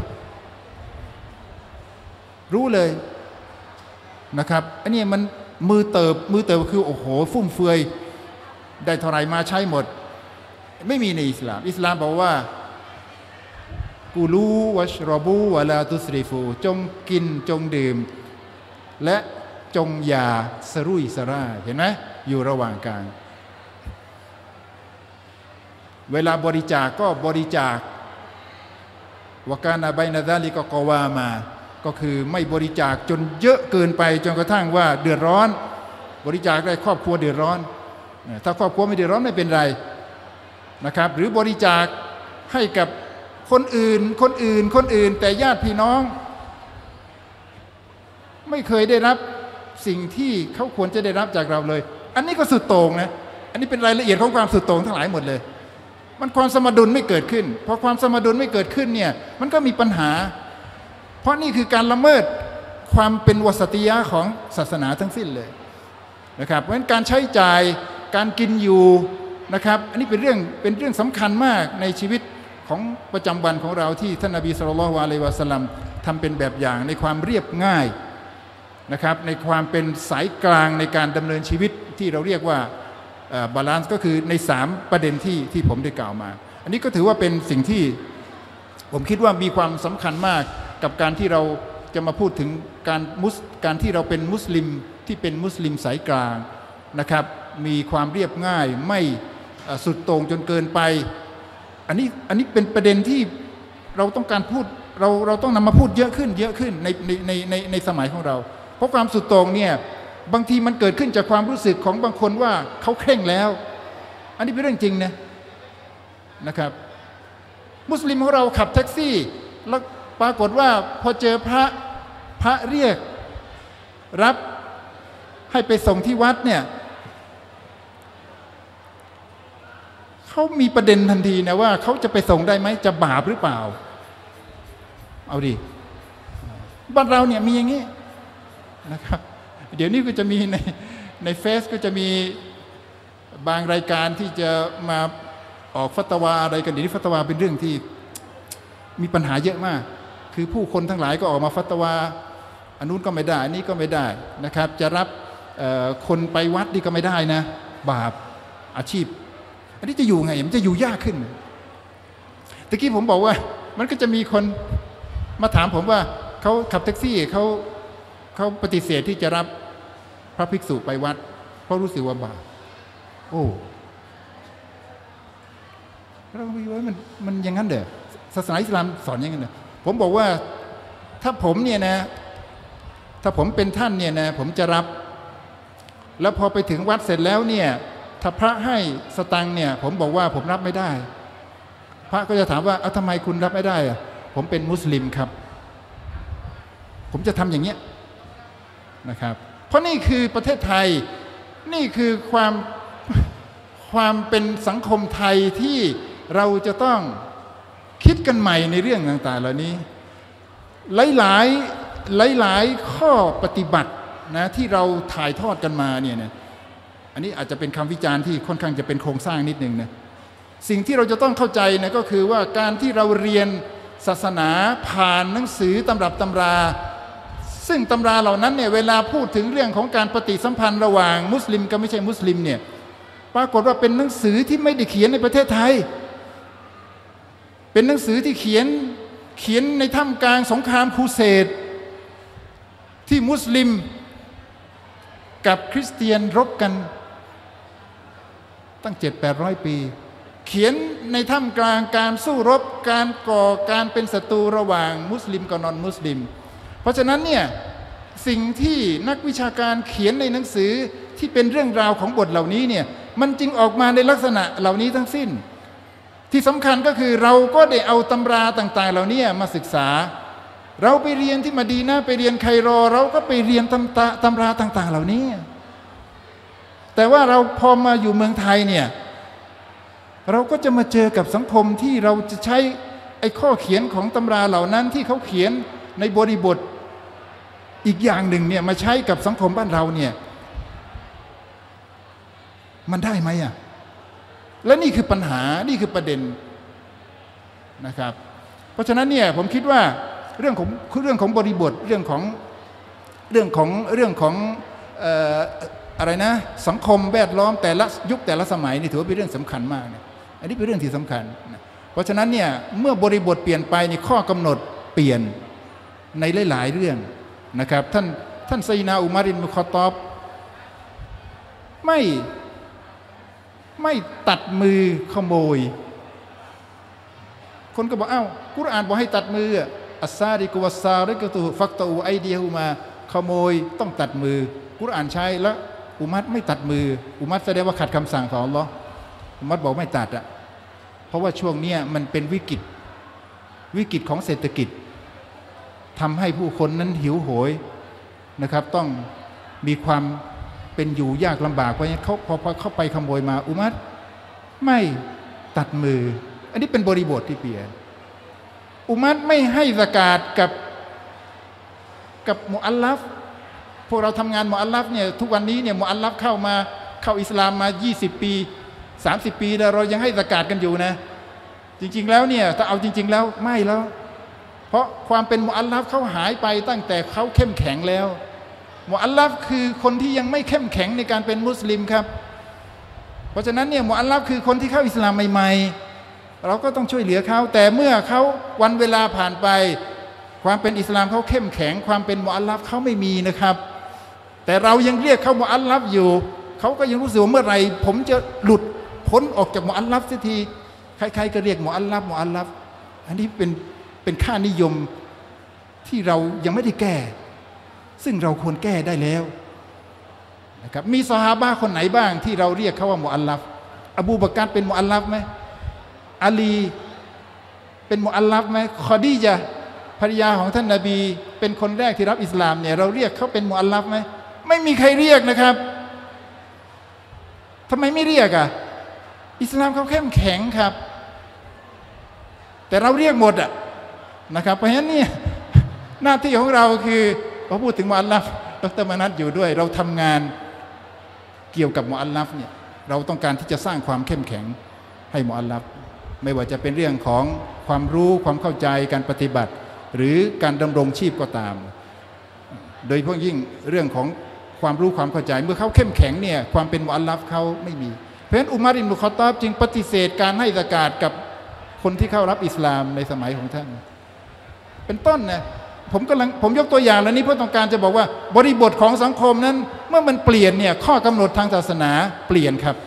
รู้เลยนะครับอันนี้มันมือเติบมือเติบคือโอ้โหฟุ่มเฟือยได้เท่าไรมาใช้หมดไม่มีในอิสลามอิสลามบอกว่ากูลูวัชรอบูวะลาตุสริฟูจงกินจงดื่มและจงอย่าสรุ่ยสร่ายเห็นไหมอยู่ระหว่างกลางเวลาบริจาคก็บริจาควะกานะบัยนะซาลิกะกอวามาก็คือไม่บริจาคจนเยอะเกินไปจนกระทั่งว่าเดือดร้อนบริจาคได้ครอบครัวเดือดร้อนถ้าครอบครัวไม่เดือดร้อนไม่เป็นไรนะครับหรือบริจาคให้กับคนอื่นคนอื่นคนอื่นแต่ญาติพี่น้องไม่เคยได้รับสิ่งที่เขาควรจะได้รับจากเราเลยอันนี้ก็สุดโต่งนะอันนี้เป็นรายละเอียดของความสุดโต่งทั้งหลายหมดเลยมันความสมดุลไม่เกิดขึ้นพอความสมดุลไม่เกิดขึ้นเนี่ยมันก็มีปัญหาเพราะนี่คือการละเมิดความเป็นวสติยะของศาสนาทั้งสิ้นเลยนะครับเพราะฉะนั้นการใช้จ่ายการกินอยู่นะครับอันนี้เป็นเรื่องเป็นเรื่องสำคัญมากในชีวิตของประจำวันของเราที่ท่านนบีศ็อลลัลลอฮุอะลัยฮิวะซัลลัมทำเป็นแบบอย่างในความเรียบง่ายนะครับในความเป็นสายกลางในการดำเนินชีวิตที่เราเรียกว่าบาลานซ์ก็คือในสามประเด็นที่ที่ผมได้กล่าวมาอันนี้ก็ถือว่าเป็นสิ่งที่ผมคิดว่ามีความสำคัญมากกับการที่เราจะมาพูดถึงการมุสการที่เราเป็นมุสลิมที่เป็นมุสลิมสายกลางนะครับมีความเรียบง่ายไม่สุดโต่งจนเกินไปอันนี้อันนี้เป็นประเด็นที่เราต้องการพูดเราเราต้องนำมาพูดเยอะขึ้นเยอะขึ้นในในในในในสมัยของเราเพราะความสุดโต่งเนี่ยบางทีมันเกิดขึ้นจากความรู้สึกของบางคนว่าเขาเคร่งแล้วอันนี้เป็นเรื่องจริงนะนะครับมุสลิมของเราขับแท็กซี่แล้วปรากฏว่าพอเจอพระพระเรียกรับให้ไปส่งที่วัดเนี่ยเขามีประเด็นทันทีนะว่าเขาจะไปส่งได้ไหมจะบาปหรือเปล่าเอาดิบ้านเราเนี่ยมีอย่างนี้นะครับเดี๋ยวนี้ก็จะมีในในเฟซก็จะมีบางรายการที่จะมาออกฟัตวาอะไรกันเดี๋ยวนี้ฟัตวาเป็นเรื่องที่มีปัญหาเยอะมากคือผู้คนทั้งหลายก็ออกมาฟัตวาอันนู้นก็ไม่ได้อันนี้ก็ไม่ได้นะครับจะรับคนไปวัดนี่ก็ไม่ได้นะบาปอาชีพอันนี้จะอยู่ไงมันจะอยู่ยากขึ้นตะกี้ผมบอกว่ามันก็จะมีคนมาถามผมว่าเขาขับแท็กซี่เขาเขาปฏิเสธที่จะรับพระภิกษุไปวัดเพราะรู้สึกว่าบาปโอ้เราวิว่ามันมันอย่างนั้นเด้อศาสนาอิสลามสอนอย่างนั้นเด้อผมบอกว่าถ้าผมเนี่ยนะถ้าผมเป็นท่านเนี่ยนะผมจะรับแล้วพอไปถึงวัดเสร็จแล้วเนี่ยถ้าพระให้สตังค์เนี่ยผมบอกว่าผมรับไม่ได้พระก็จะถามว่าเอาทำไมคุณรับไม่ได้อะผมเป็นมุสลิมครับผมจะทำอย่างเงี้ยนะครับเพราะนี่คือประเทศไทยนี่คือความความเป็นสังคมไทยที่เราจะต้องคิดกันใหม่ในเรื่องต่างๆเหล่านี้หลายๆหลายๆข้อปฏิบัตินะที่เราถ่ายทอดกันมาเนี่ยนะอันนี้อาจจะเป็นคำวิจารณ์ที่ค่อนข้างจะเป็นโครงสร้างนิดนึงนะสิ่งที่เราจะต้องเข้าใจนะก็คือว่าการที่เราเรียนศาสนาผ่านหนังสือตำรับตำราซึ่งตำราเหล่านั้นเนี่ยเวลาพูดถึงเรื่องของการปฏิสัมพันธ์ระหว่างมุสลิมกับไม่ใช่มุสลิมเนี่ยปรากฏว่าเป็นหนังสือที่ไม่ได้เขียนในประเทศไทยเป็นหนังสือที่เขียนเขียนในท่ามกลางสงครามครูเสดที่มุสลิมกับคริสเตียนรบกันตั้งเจ็ดแปดร้อยปีเขียนในท่ามกลางการสู้รบการก่อการเป็นศัตรูระหว่างมุสลิมกับนอนมุสลิมเพราะฉะนั้นเนี่ยสิ่งที่นักวิชาการเขียนในหนังสือที่เป็นเรื่องราวของบทเหล่านี้เนี่ยมันจึงออกมาในลักษณะเหล่านี้ทั้งสิ้นที่สำคัญก็คือเราก็ได้เอาตำราต่างๆเหล่านี้มาศึกษาเราไปเรียนที่มะดีนะห์ไปเรียนไคโรเราก็ไปเรียนตำตาตำราต่างๆเหล่านี้แต่ว่าเราพอมาอยู่เมืองไทยเนี่ยเราก็จะมาเจอกับสังคมที่เราจะใช้ไอ้ข้อเขียนของตำราเหล่านั้นที่เขาเขียนในบริบทอีกอย่างหนึ่งเนี่ยมาใช้กับสังคมบ้านเราเนี่ยมันได้ไหมอ่ะและนี่คือปัญหานี่คือประเด็นนะครับเพราะฉะนั้นเนี่ยผมคิดว่าเรื่องของเรื่องของบริบทเรื่องของเรื่องของเรื่องของเอ่ออะไรนะสังคมแวดล้อมแต่ละยุคแต่ละสมัยนี่ถือว่าเป็นเรื่องสำคัญมากนะอันนี้เป็นเรื่องที่สำคัญนะเพราะฉะนั้นเนี่ยเมื่อบริบทเปลี่ยนไปนี่ข้อกำหนดเปลี่ยนในหลายๆเรื่องนะครับท่านท่านไซนาอุมารินมุคอตอบไม่ไม่ตัดมือขโมยคนก็บอกอ้าวกุรอานบอกให้ตัดมืออัสซาริกุวัสซาริกตุฟักตูไอเดียฮูมาขโมยต้องตัดมือกุรอานใช้แล้วอุมัตไม่ตัดมืออุมัตแสดงว่าขัดคำสั่งของอัลเลาะห์อุมัตบอกไม่ตัดอ่ะเพราะว่าช่วงนี้มันเป็นวิกฤตวิกฤตของเศรษฐกิจทำให้ผู้คนนั้นหิวโหยนะครับต้องมีความเป็นอยู่ยากลำบากเพราะงั้นเขาพอเข้าไปขโมยมาอุมัตไม่ตัดมืออันนี้เป็นบริบทที่เปลี่ยนอุมัตไม่ให้ซะกาตกับกับมุอัลลัฟพวกเราทำงานมุอัลลัฟเนี่ยทุกวันนี้เนี่ยมุอัลลัฟเข้ามาเข้าอิสลามมายี่สิบปีสามสิบปีแล้วเรายังให้ซะกาตกันอยู่นะจริงๆแล้วเนี่ยถ้าเอาจริงๆแล้วไม่แล้วเพราะความเป็นมุอัลลัฟเขาหายไปตั้งแต่เขาเข้มแข็งแล้วมุอัลลัฟคือคนที่ยังไม่เข้มแข็งในการเป็นมุสลิมครับเพราะฉะนั้นเนี่ยมุอัลลัฟคือคนที่เข้าอิสลามใหม่ๆเราก็ต้องช่วยเหลือเขาแต่เมื่อเขาวันเวลาผ่านไปความเป็นอิสลามเขาเข้มแข็งความเป็นมุอัลลัฟเขาไม่มีนะครับแต่เรายังเรียกเขามุอัลลัฟอยู่เขาก็ยังรู้สึกว่าเมื่อไหร่ผมจะหลุดพ้นออกจากมุอัลลัฟสักทีใครๆก็เรียกมุอัลลัฟมุอัลลัฟอันนี้เป็นเป็นค่านิยมที่เรายังไม่ได้แก้ซึ่งเราควรแก้ได้แล้วนะครับมีซอฮาบะห์คนไหนบ้างที่เราเรียกเขาว่ามุอัลลัฟอบูบะกัรเป็นมุอัลลัฟไหมอาลีเป็นมุอัลลัฟไหมคอดีญะห์ภรรยาของท่านนบีเป็นคนแรกที่รับอิสลามเนี่ยเราเรียกเขาเป็นมุอัลลัฟไหมไม่มีใครเรียกนะครับทำไมไม่เรียกอ่ะอิสลามเขาเข้มแข็งครับแต่เราเรียกหมดอ่ะนะครับเพราะฉะนั้นเนี่ยหน้าที่ของเราคือพอพูดถึงมุอัลลัฟดร.มนัสอยู่ด้วยเราทำงานเกี่ยวกับมุอัลลัฟเนี่ยเราต้องการที่จะสร้างความเข้มแข็งให้มุอัลลัฟไม่ว่าจะเป็นเรื่องของความรู้ความเข้าใจการปฏิบัติหรือการดำรงชีพก็ตามโดยเฉพาะยิ่งเรื่องของความรู้ความเข้าใจเมื่อเขาเข้มแข็งเนี่ยความเป็นมุอัลลัฟเขาไม่มีเพราะฉะนั้นอุมัรอิบนุค็อฏฏอบจึงปฏิเสธการให้ซะกาตกับคนที่เข้ารับอิสลามในสมัยของท่านเป็นต้นนะผมกำลังผมยกตัวอย่างแล้วนี้เพื่อต้องการจะบอกว่าบริบทของสังคมนั้นเมื่อมันเปลี่ยนเนี่ยข้อกำหนดทางศาสนาเปลี่ยนครับ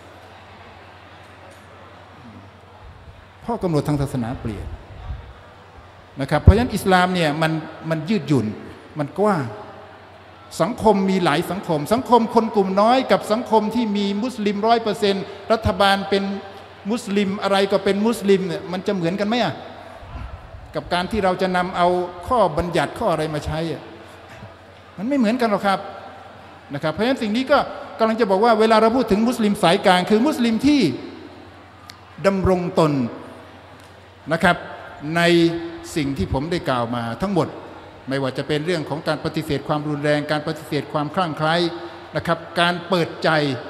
ข้อกำหนดทางศาสนาเปลี่ยนนะครับเพราะฉะนั้นอิสลามเนี่ยมันมันยืดหยุ่นมันกว้างสังคมมีหลายสังคมสังคมคนกลุ่มน้อยกับสังคมที่มีมุสลิมร้อยเปอร์เซ็นต์รัฐบาลเป็นมุสลิมอะไรก็เป็นมุสลิมเนี่ยมันจะเหมือนกันไหมอ่ะกับการที่เราจะนำเอาข้อบัญญัติข้ออะไรมาใช้อ่ะมันไม่เหมือนกันหรอกครับนะครับเพราะฉะนั้นสิ่งนี้ก็กำลังจะบอกว่าเวลาเราพูดถึงมุสลิมสายกลางคือมุสลิมที่ดำรงตนนะครับในสิ่งที่ผมได้กล่าวมาทั้งหมดไม่ว่าจะเป็นเรื่องของการปฏิเสธความรุนแรงการปฏิเสธความคลั่งไคล้นะครับการเปิดใจ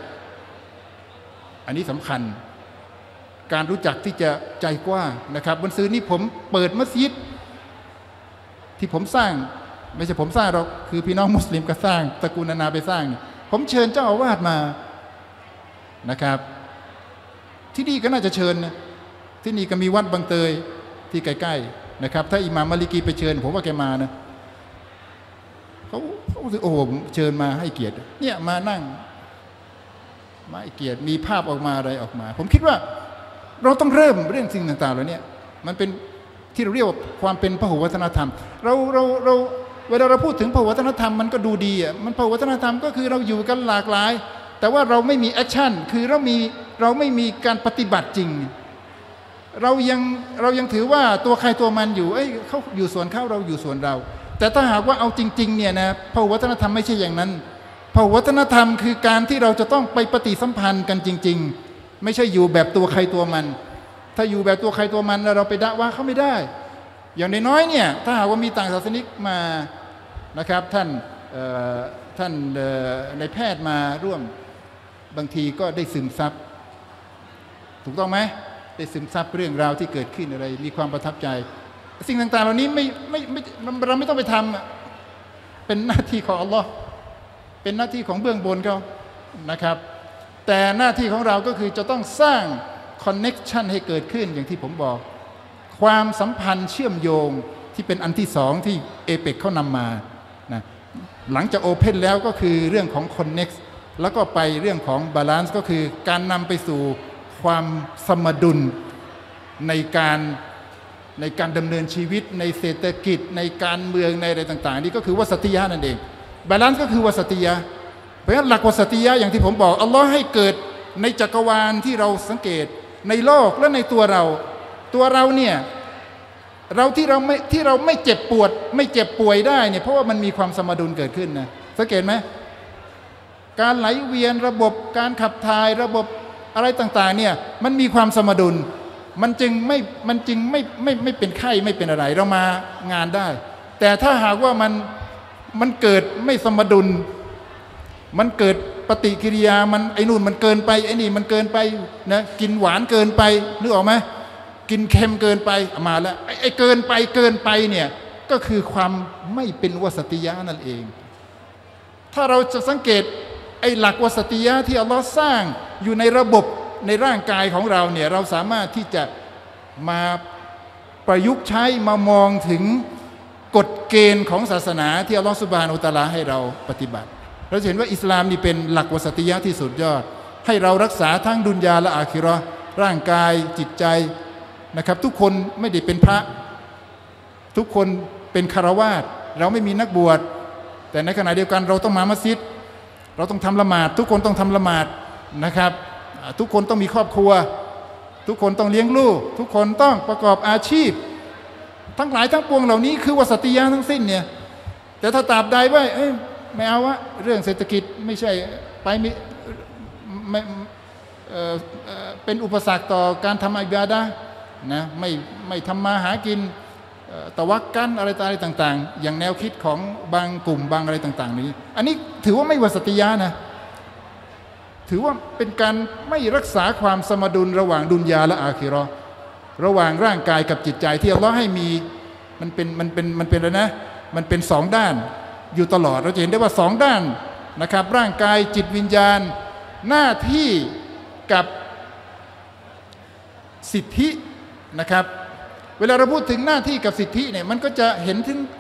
อันนี้สำคัญการรู้จักที่จะใจกว้างนะครับวันซื้อนี้ผมเปิดมัสยิดที่ผมสร้างไม่ใช่ผมสร้างหรอกคือพี่น้องมุสลิมก็สร้างตระกูลนานาไปสร้างผมเชิญเจ้าอาวาสมานะครับที่นี่ก็น่าจะเชิญนะที่นี่ก็มีวัดบางเตยที่ใกล้ๆนะครับถ้าอิหม่ามมาลิกีไปเชิญผมว่าแกมานะเขาเขาโอ้โหเชิญมาให้เกียรติเนี่ยมานั่งมาให้เกียรติมีภาพออกมาอะไรออกมาผมคิดว่าเราต้องเริ่มเรื่องสิ่งต่างๆเหล่านี้มันเป็นที่เราเรียกว่าความเป็นพหุวัฒนธรรมเราเราเราเวลาเราพูดถึงพหุวัฒนธรรมมันก็ดูดีอ่ะมันพหุวัฒนธรรมก็คือเราอยู่กันหลากหลายแต่ว่าเราไม่มีแอคชั่นคือเรามีเราไม่มีการปฏิบัติจริงเรายังเรายังถือว่าตัวใครตัวมันอยู่เอ้ยเขาอยู่ส่วนเขาเราอยู่ส่วนเราแต่ถ้าหากว่าเอาจริงๆเนี่ยนะพหุวัฒนธรรมไม่ใช่อย่างนั้นพหุวัฒนธรรมคือการที่เราจะต้องไปปฏิสัมพันธ์กันจริงๆไม่ใช่อยู่แบบตัวใครตัวมันถ้าอยู่แบบตัวใครตัวมันแล้วเราไปด่าว่าเขาไม่ได้อย่างน้อยๆเนี่ยถ้าหากว่ามีต่างศาสนิกมานะครับท่านท่านในแพทย์มาร่วมบางทีก็ได้ซึมซับถูกต้องไหมได้ซึมซับเรื่องราวที่เกิดขึ้นอะไรมีความประทับใจสิ่งต่างๆเหล่านี้ไม่ไม่ไม่เราไม่ต้องไปทำเป็นหน้าที่ของอัลลอฮ์เป็นหน้าที่ของเบื้องบนเขานะครับแต่หน้าที่ของเราก็คือจะต้องสร้างคอนเน็กชันให้เกิดขึ้นอย่างที่ผมบอกความสัมพันธ์เชื่อมโยงที่เป็นอันที่สองที่เอเปกเขานำมานะหลังจากโอเพนแล้วก็คือเรื่องของคอนเน็กแล้วก็ไปเรื่องของบาลานซ์ก็คือการนำไปสู่ความสมดุลในการในการดำเนินชีวิตในเศรษฐกิจในการเมืองในอะไรต่างๆนี่ก็คือวาสติยะนั่นเองบาลานซ์ก็คือวาสติยะเพราะฉะนั้นหลักวาสติยะอย่างที่ผมบอกอัลลอฮ์ให้เกิดในจักรวาลที่เราสังเกตในโลกและในตัวเราตัวเราเนี่ยเราที่เราไม่ที่เราไม่เจ็บปวดไม่เจ็บป่วยได้เนี่ยเพราะว่ามันมีความสมดุลเกิดขึ้นนะสังเกตไหมการไหลเวียนระบบการขับถ่ายระบบอะไรต่างๆเนี่ยมันมีความสมดุลมันจึงไม่มันจึงไม่ไม่ไม่เป็นไข้ไม่เป็นอะไรเรามางานได้แต่ถ้าหากว่ามันมันเกิดไม่สมดุลมันเกิดปฏิกิริยามันไอ้นู่นมันเกินไปไอ้นี่มันเกินไปนะกินหวานเกินไปนึกออกไหมกินเค็มเกินไปมาแล้วไอ้เกินไปเกินไปเนี่ยก็คือความไม่เป็นวสัติยะนั่นเองถ้าเราจะสังเกตไอ้หลักวสัติยะที่อัลลอฮ์สร้างอยู่ในระบบในร่างกายของเราเนี่ยเราสามารถที่จะมาประยุกต์ใช้มามองถึงกฎเกณฑ์ของศาสนาที่อัลลอฮ์ซุบฮานะฮูวะตะอาลาให้เราปฏิบัติเราเห็นว่าอิสลามนี่เป็นหลักวสัติยะที่สุดยอดให้เรารักษาทั้งดุนยาและอาคิเราะห์ร่างกายจิตใจนะครับทุกคนไม่ได้เป็นพระทุกคนเป็นคฤหัสถ์เราไม่มีนักบวชแต่ในขณะเดียวกันเราต้องมามัสยิดเราต้องทำละหมาดทุกคนต้องทำละหมาดนะครับทุกคนต้องมีครอบครัวทุกคนต้องเลี้ยงลูกทุกคนต้องประกอบอาชีพทั้งหลายทั้งปวงเหล่านี้คือวสัติยะทั้งสิ้นเนี่ยแต่ถ้าตราบใดว่าเอ้ยไม่เอาวะเรื่องเศรษฐกิจไม่ใช่ไปไม่ไม่เอ่อเป็นอุปสรรคต่อการทำอิบาดะห์นะไม่ไม่ทำมาหากินตะวักกันอะไรต่างๆอย่างแนวคิดของบางกลุ่มบางอะไรต่างๆนี้อันนี้ถือว่าไม่วสัติยะนะถือว่าเป็นการไม่รักษาความสมดุลระหว่างดุนยาและอาคิเราะห์ระหว่างร่างกายกับจิตใจที่อัลเลาะห์ให้มีมันเป็นมันเป็นมันเป็นอะไรนะมันเป็นสองด้านอยู่ตลอดเราจะเห็นได้ว่าสองด้านนะครับร่างกายจิตวิญญาณหน้าที่กับสิทธินะครับเวลาเราพูดถึงหน้าที่กับสิทธิเนี่ยมันก็จะเห็นถึง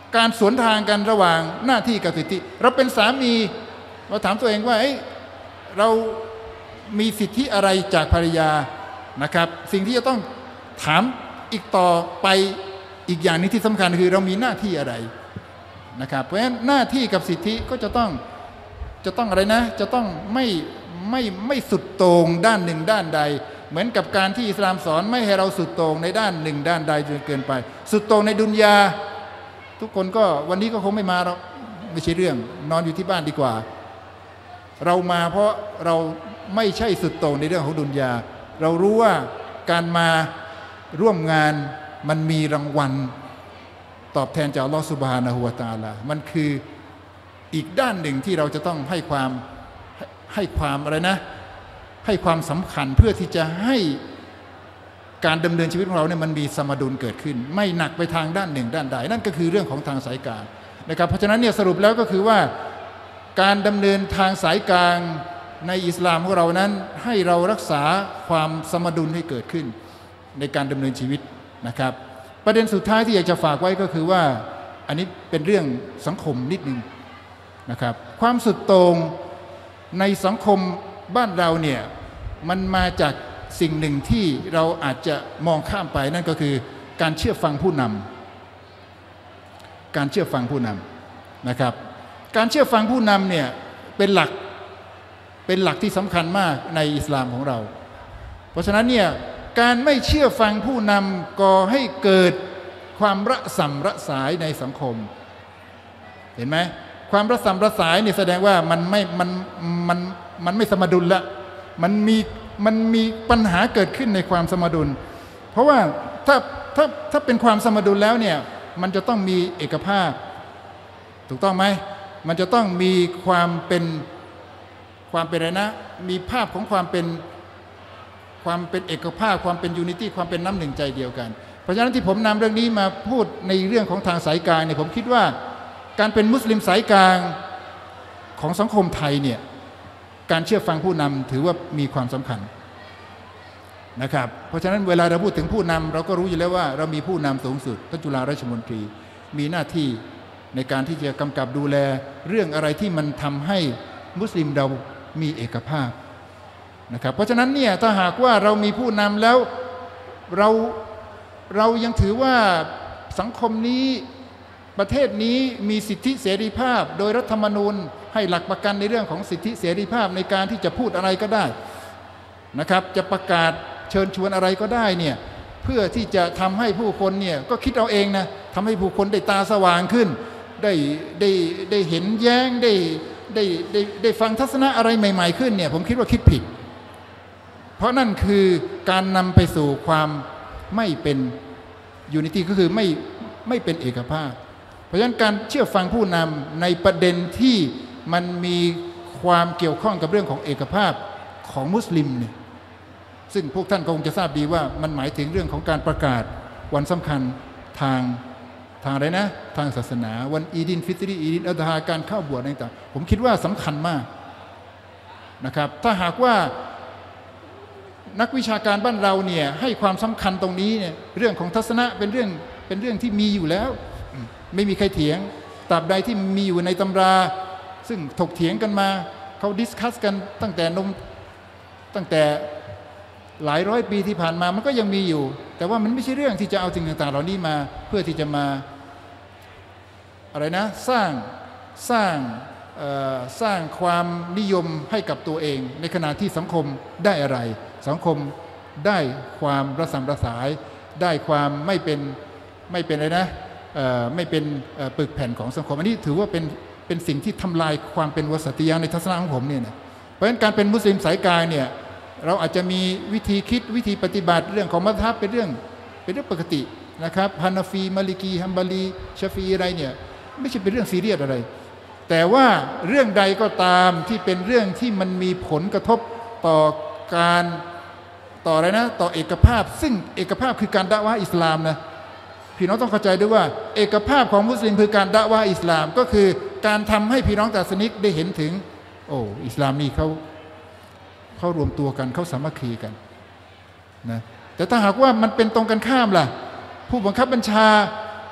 การสวนทางกันระหว่างหน้าที่กับสิทธิเราเป็นสามีเราถามตัวเองว่าเอ้ยเรามีสิทธิอะไรจากภรรยานะครับสิ่งที่จะต้องถามอีกต่อไปอีกอย่างนึงที่สำคัญคือเรามีหน้าที่อะไรนะครับเพราะฉะนั้นหน้าที่กับสิทธิก็จะต้องจะต้องอะไรนะจะต้องไม่ไม่ไม่สุดโต่งด้านหนึ่งด้านใดเหมือนกับการที่อิสลามสอนไม่ให้เราสุดโต่งในด้านหนึ่งด้านใดจนเกินไปสุดโต่งในดุนยาทุกคนก็วันนี้ก็คงไม่มาเราไม่ใช่เรื่องนอนอยู่ที่บ้านดีกว่าเรามาเพราะเราไม่ใช่สุดโต่งในเรื่องของดุนยาเรารู้ว่าการมาร่วมงานมันมีรางวัลตอบแทนจากอัลลอฮฺซุบฮานะฮูวะตะอาลามันคืออีกด้านหนึ่งที่เราจะต้องให้ความให้ความอะไรนะให้ความสำคัญเพื่อที่จะให้การดำเนินชีวิตของเราเนี่ยมันมีสมดุลเกิดขึ้นไม่หนักไปทางด้านหนึ่งด้านใดนั่นก็คือเรื่องของทางสายกลางนะครับเพราะฉะนั้นเนี่ยสรุปแล้วก็คือว่าการดำเนินทางสายกลางในอิสลามของเรานั้นให้เรารักษาความสมดุลให้เกิดขึ้นในการดำเนินชีวิตนะครับประเด็นสุดท้ายที่อยากจะฝากไว้ก็คือว่าอันนี้เป็นเรื่องสังคมนิดนึงนะครับความสุดโต่งในสังคมบ้านเราเนี่ยมันมาจากสิ่งหนึ่งที่เราอาจจะมองข้ามไปนั่นก็คือการเชื่อฟังผู้นำการเชื่อฟังผู้นำนะครับการเชื่อฟังผู้นำเนี่ยเป็นหลักเป็นหลักที่สำคัญมากในอิสลามของเราเพราะฉะนั้นเนี่ยการไม่เชื่อฟังผู้นำก่อให้เกิดความระส่ำระสายในสังคมเห็นไหมความระส่ำระสายเนี่ยแสดงว่ามันไม่มันมันมันไม่สมดุลละมันมีมันมีปัญหาเกิดขึ้นในความสมดุลเพราะว่าถ้าถ้าถ้าเป็นความสมดุลแล้วเนี่ยมันจะต้องมีเอกภาพถูกต้องไหมมันจะต้องมีความเป็นความเป็นอะไรนะมีภาพของความเป็นความเป็นเอกภาพความเป็นยูนิตี้ความเป็นน้ำหนึ่งใจเดียวกันเพราะฉะนั้นที่ผมนำเรื่องนี้มาพูดในเรื่องของทางสายกลางเนี่ยผมคิดว่าการเป็นมุสลิมสายกลางของสังคมไทยเนี่ยการเชื่อฟังผู้นำถือว่ามีความสำคัญนะครับเพราะฉะนั้นเวลาเราพูดถึงผู้นำเราก็รู้อยู่แล้วว่าเรามีผู้นำสูงสุดท่านจุฬาราชมนตรีมีหน้าที่ในการที่จะกำกับดูแลเรื่องอะไรที่มันทำให้มุสลิมเรามีเอกภาพนะครับเพราะฉะนั้นเนี่ยถ้าหากว่าเรามีผู้นำแล้วเราเรายังถือว่าสังคมนี้ประเทศนี้มีสิทธิเสรีภาพโดยรัฐธรรมนูญให้หลักประกันในเรื่องของสิทธิเสรีภาพในการที่จะพูดอะไรก็ได้นะครับจะประกาศเชิญชวนอะไรก็ได้เนี่ยเพื่อที่จะทำให้ผู้คนเนี่ยก็คิดเอาเองนะทำให้ผู้คนได้ตาสว่างขึ้นได้ได้ได้เห็นแย้งได้ได้ได้ได้ฟังทัศนะอะไรใหม่ๆขึ้นเนี่ยผมคิดว่าคิดผิดเพราะนั่นคือการนำไปสู่ความไม่เป็นยูนิตี้ก็คือไม่ไม่เป็นเอกภาพเพราะฉะนั้นการเชื่อฟังผู้นำในประเด็นที่มันมีความเกี่ยวข้องกับเรื่องของเอกภาพของมุสลิมเนี่ยซึ่งพวกท่านคงจะทราบดีว่ามันหมายถึงเรื่องของการประกาศวันสำคัญทางทางอะไรนะทางศาสนาวันอีดินฟิตรีอีดินอัฎฮาการเข้าบวชต่างๆผมคิดว่าสำคัญมากนะครับถ้าหากว่านักวิชาการบ้านเราเนี่ยให้ความสำคัญตรงนี้เนี่ยเรื่องของทัศนะเป็นเรื่องเป็นเรื่องที่มีอยู่แล้วไม่มีใครเถียงตราบใดที่มีอยู่ในตำราซึ่งถกเถียงกันมาเขาดิสคัสกันตั้งแต่นมตั้งแต่หลายร้อยปีที่ผ่านมามันก็ยังมีอยู่แต่ว่ามันไม่ใช่เรื่องที่จะเอาสิ่งต่างๆเหล่านี้มาเพื่อที่จะมาอะไรนะสร้างสร้างสร้างความนิยมให้กับตัวเองในขณะที่สังคมได้อะไรสังคมได้ความระสำระสายได้ความไม่เป็นไม่เป็นอะไรนะไม่เป็นปึกแผ่นของสังคมอันนี้ถือว่าเป็นเป็นสิ่งที่ทำลายความเป็นวสัตยะในทัศนะของผมเนี่ยนะเพราะฉะนั้นการเป็นมุสลิมสายกลางเนี่ยเราอาจจะมีวิธีคิดวิธีปฏิบัติเรื่องของมัซฮับเป็นเรื่องเป็นเรื่องปกตินะครับฮานาฟีมาลิกีฮัมบาลีชาฟีอะไรเนี่ยไม่ใช่เป็นเรื่องซีเรียสอะไรแต่ว่าเรื่องใดก็ตามที่เป็นเรื่องที่มันมีผลกระทบต่อการต่ออะไรนะต่อเอกภาพซึ่งเอกภาพคือการดะวะห์อิสลามนะพี่น้องต้องเข้าใจด้วยว่าเอกภาพของมุสลิมคือการดะวะห์อิสลามก็คือการทำให้พี่น้องศาสนิกได้เห็นถึงโอ้อิสลามนี่เขาเขารวมตัวกันเขาสามัคคีกันนะแต่ถ้าหากว่ามันเป็นตรงกันข้ามล่ะผู้บังคับบัญชา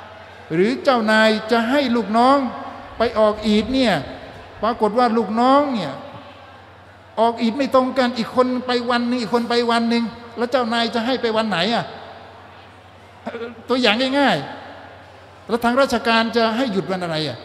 หรือเจ้านายจะให้ลูกน้องไปออกอีดเนี่ยปรากฏว่าลูกน้องเนี่ยออกอีดไม่ตรงกันอีกคนไปวันนึงอีกคนไปวันหนึ่งแล้วเจ้านายจะให้ไปวันไหนอ่ะตัวอย่างง่ายๆแล้วทางราชการจะให้หยุดวันอะไรอ่ะ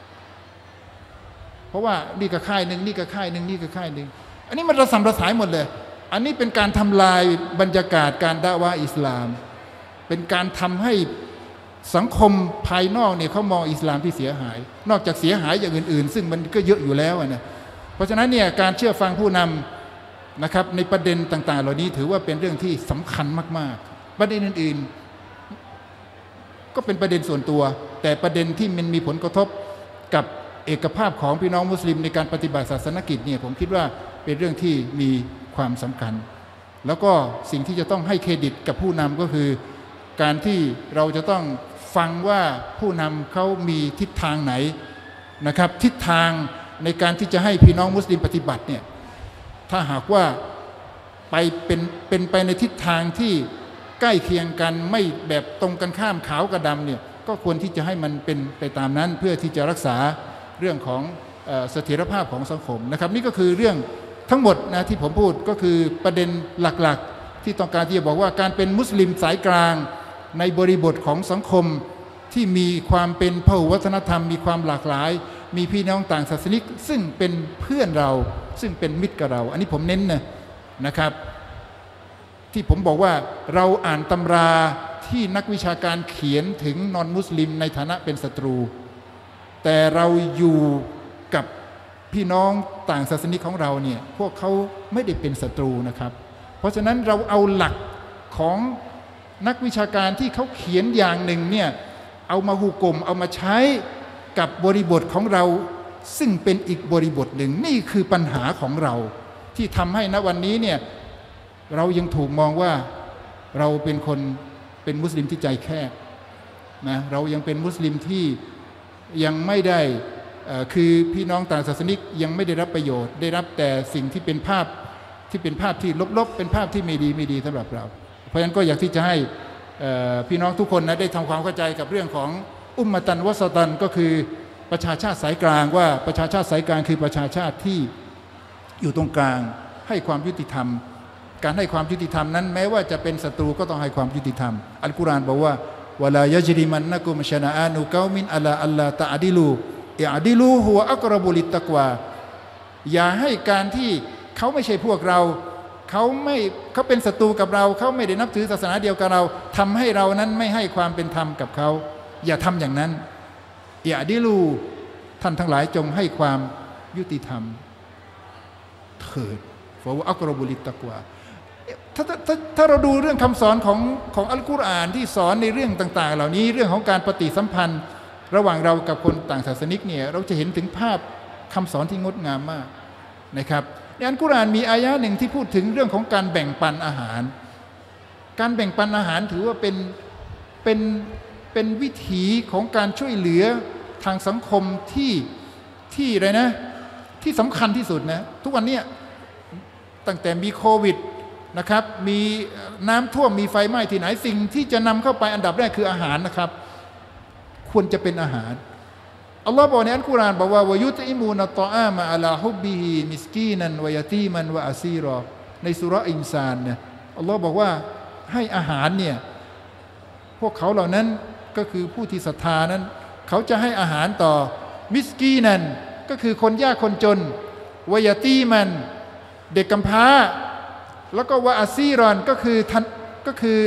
เพราะว่านี่ก็ค่ายหนึ่งนี่ก็ค่ายหนึ่งนี่ก็ค่ายหนึ่งอันนี้มันระสำระสายหมดเลยอันนี้เป็นการทำลายบรรยากาศการดะอ์วะห์อิสลามเป็นการทำให้สังคมภายนอกเนี่ยเขามองอิสลามที่เสียหายนอกจากเสียหายอย่างอื่นๆซึ่งมันก็เยอะอยู่แล้วนะเพราะฉะนั้นเนี่ยการเชื่อฟังผู้นำนะครับในประเด็นต่างๆเหล่านี้ถือว่าเป็นเรื่องที่สำคัญมากๆประเด็นอื่นๆก็เป็นประเด็นส่วนตัวแต่ประเด็นที่มันมีผลกระทบกับเอกภาพของพี่น้องมุสลิมในการปฏิบัติศาสนกิจเนี่ยผมคิดว่าเป็นเรื่องที่มีความสำคัญแล้วก็สิ่งที่จะต้องให้เครดิตกับผู้นำก็คือการที่เราจะต้องฟังว่าผู้นำเขามีทิศทางไหนนะครับทิศทางในการที่จะให้พี่น้องมุสลิมปฏิบัติเนี่ยถ้าหากว่าไปเป็นเป็นไปในทิศทางที่ใกล้เคียงกันไม่แบบตรงกันข้ามขาวกับดำเนี่ยก็ควรที่จะให้มันเป็นไปตามนั้นเพื่อที่จะรักษาเรื่องของเอ่อเสถียรภาพของสังคมนะครับนี่ก็คือเรื่องทั้งหมดนะที่ผมพูดก็คือประเด็นหลักๆที่ต้องการที่จะบอกว่าการเป็นมุสลิมสายกลางในบริบทของสังคมที่มีความเป็นพหุวัฒนธรรมมีความหลากหลายมีพี่น้องต่างศาสนิกซึ่งเป็นเพื่อนเราซึ่งเป็นมิตรกับเราอันนี้ผมเน้นนะนะครับที่ผมบอกว่าเราอ่านตำราที่นักวิชาการเขียนถึงนอนมุสลิมในฐานะเป็นศัตรูแต่เราอยู่กับพี่น้องต่างศาสนิกของเราเนี่ยพวกเขาไม่ได้เป็นศัตรูนะครับเพราะฉะนั้นเราเอาหลักของนักวิชาการที่เขาเขียนอย่างหนึ่งเนี่ยเอามาหุกลมเอามาใช้กับบริบทของเราซึ่งเป็นอีกบริบทหนึ่งนี่คือปัญหาของเราที่ทำให้ณวันนี้เนี่ยเรายังถูกมองว่าเราเป็นคนเป็นมุสลิมที่ใจแคบนะเรายังเป็นมุสลิมที่ยังไม่ได้คือพี่น้องต่างศาสนิกยังไม่ได้รับประโยชน์ได้รับแต่สิ่งที่เป็นภาพที่เป็นภาพที่ลบๆเป็นภาพที่ไม่ดีไม่ดีสำหรับเราเพราะฉะนั้นก็อยากที่จะให้พี่น้องทุกคนนะได้ทำความเข้าใจกับเรื่องของอุมมะตันวะซะตันก็คือประชาชาติสายกลางว่าประชาชาติสายกลางคือประชาชาติที่อยู่ตรงกลางให้ความยุติธรรมการให้ความยุติธรรมนั้นแม้ว่าจะเป็นศัตรูก็ต้องให้ความยุติธรรมอัลกุรอานบอกว่าวะลายะจริมันนะกุมชะนะอานุกอมินอะลาอัลลาตะอดิลูอิอดิลูฮุวะอักรบุลิตตักวาอย่าให้การที่เขาไม่ใช่พวกเราเขาไม่เขาเป็นศัตรูกับเราเขาไม่ได้นับถือศาสนาเดียวกับเราทำให้เรานั้นไม่ให้ความเป็นธรรมกับเขาอย่าทำอย่างนั้นอิอดิลูท่านทั้งหลายจงให้ความยุติธรรมเถิดฟะวะอักรบุลิตตักวาถ้าถ้าถ้าเราดูเรื่องคำสอนของของอัลกุรอานที่สอนในเรื่องต่างๆเหล่านี้เรื่องของการปฏิสัมพันธ์ระหว่างเรากับคนต่างศาสนิกเนี่ยเราจะเห็นถึงภาพคำสอนที่งดงามมากนะครับในอัลกุรอานมีอายะหนึ่งที่พูดถึงเรื่องของการแบ่งปันอาหารการแบ่งปันอาหารถือว่าเป็นเป็นเป็นวิถีของการช่วยเหลือทางสังคมที่ที่อะไรนะที่สำคัญที่สุดนะทุกวันนี้ตั้งแต่มีโควิดนะครับมีน้ำท่วมมีไฟไหม้ที่ไหนสิ่งที่จะนำเข้าไปอันดับแรกคืออาหารนะครับควรจะเป็นอาหารอัลลอฮ์บอกในอัลกุรอานบอกว่าวะยุตอิมูนัตตออามาอะลาฮุบบิฮิมิสกีนันวะยะตีมันวะอาซีรอในสุเราะห์อินซานเนี่ยอัลลอฮ์บอกว่าให้อาหารเนี่ยพวกเขาเหล่านั้นก็คือผู้ที่ศรัทธานั้นเขาจะให้อาหารต่อมิสกีนันก็คือคนยากคนจนวะยะตีมันเด็กกำพร้าแล้วก็วะอาซีรอนก็คือทันก็คือ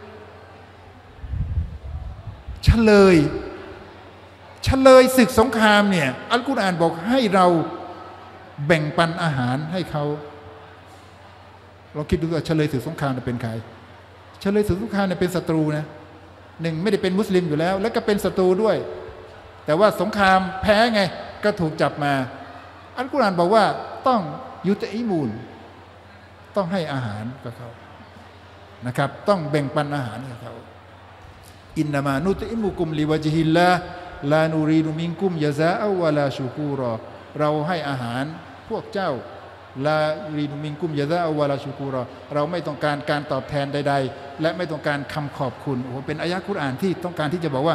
เฉลยเฉลยศึกสงครามเนี่ยอัลกุรอานบอกให้เราแบ่งปันอาหารให้เขาเราคิดดูว่าเฉลยศึกสงครามจะเป็นใครเฉลยศึกสงครามเนี่ยเป็นศัตรูนะหนึ่งไม่ได้เป็นมุสลิมอยู่แล้วแล้วก็เป็นศัตรูด้วยแต่ว่าสงครามแพ้ไงก็ถูกจับมาอัลกุรอานบอกว่าต้องยุตอิมูนต้องให้อาหารกับเขานะครับต้องแบ่งปันอาหารกับเขาอินนามานุตอิมุกุมลิวะจิฮิลลาลานูรีนุมิงกุมยะซาอัวะลาชูกูรอเราให้อาหารพวกเจ้าลารีนุมิงกุมยะซาอัวะลาชูกูรอเราไม่ต้องการการตอบแทนใดๆและไม่ต้องการคำขอบคุณโอ้เป็นอายะห์กุรอานที่ต้องการที่จะบอกว่า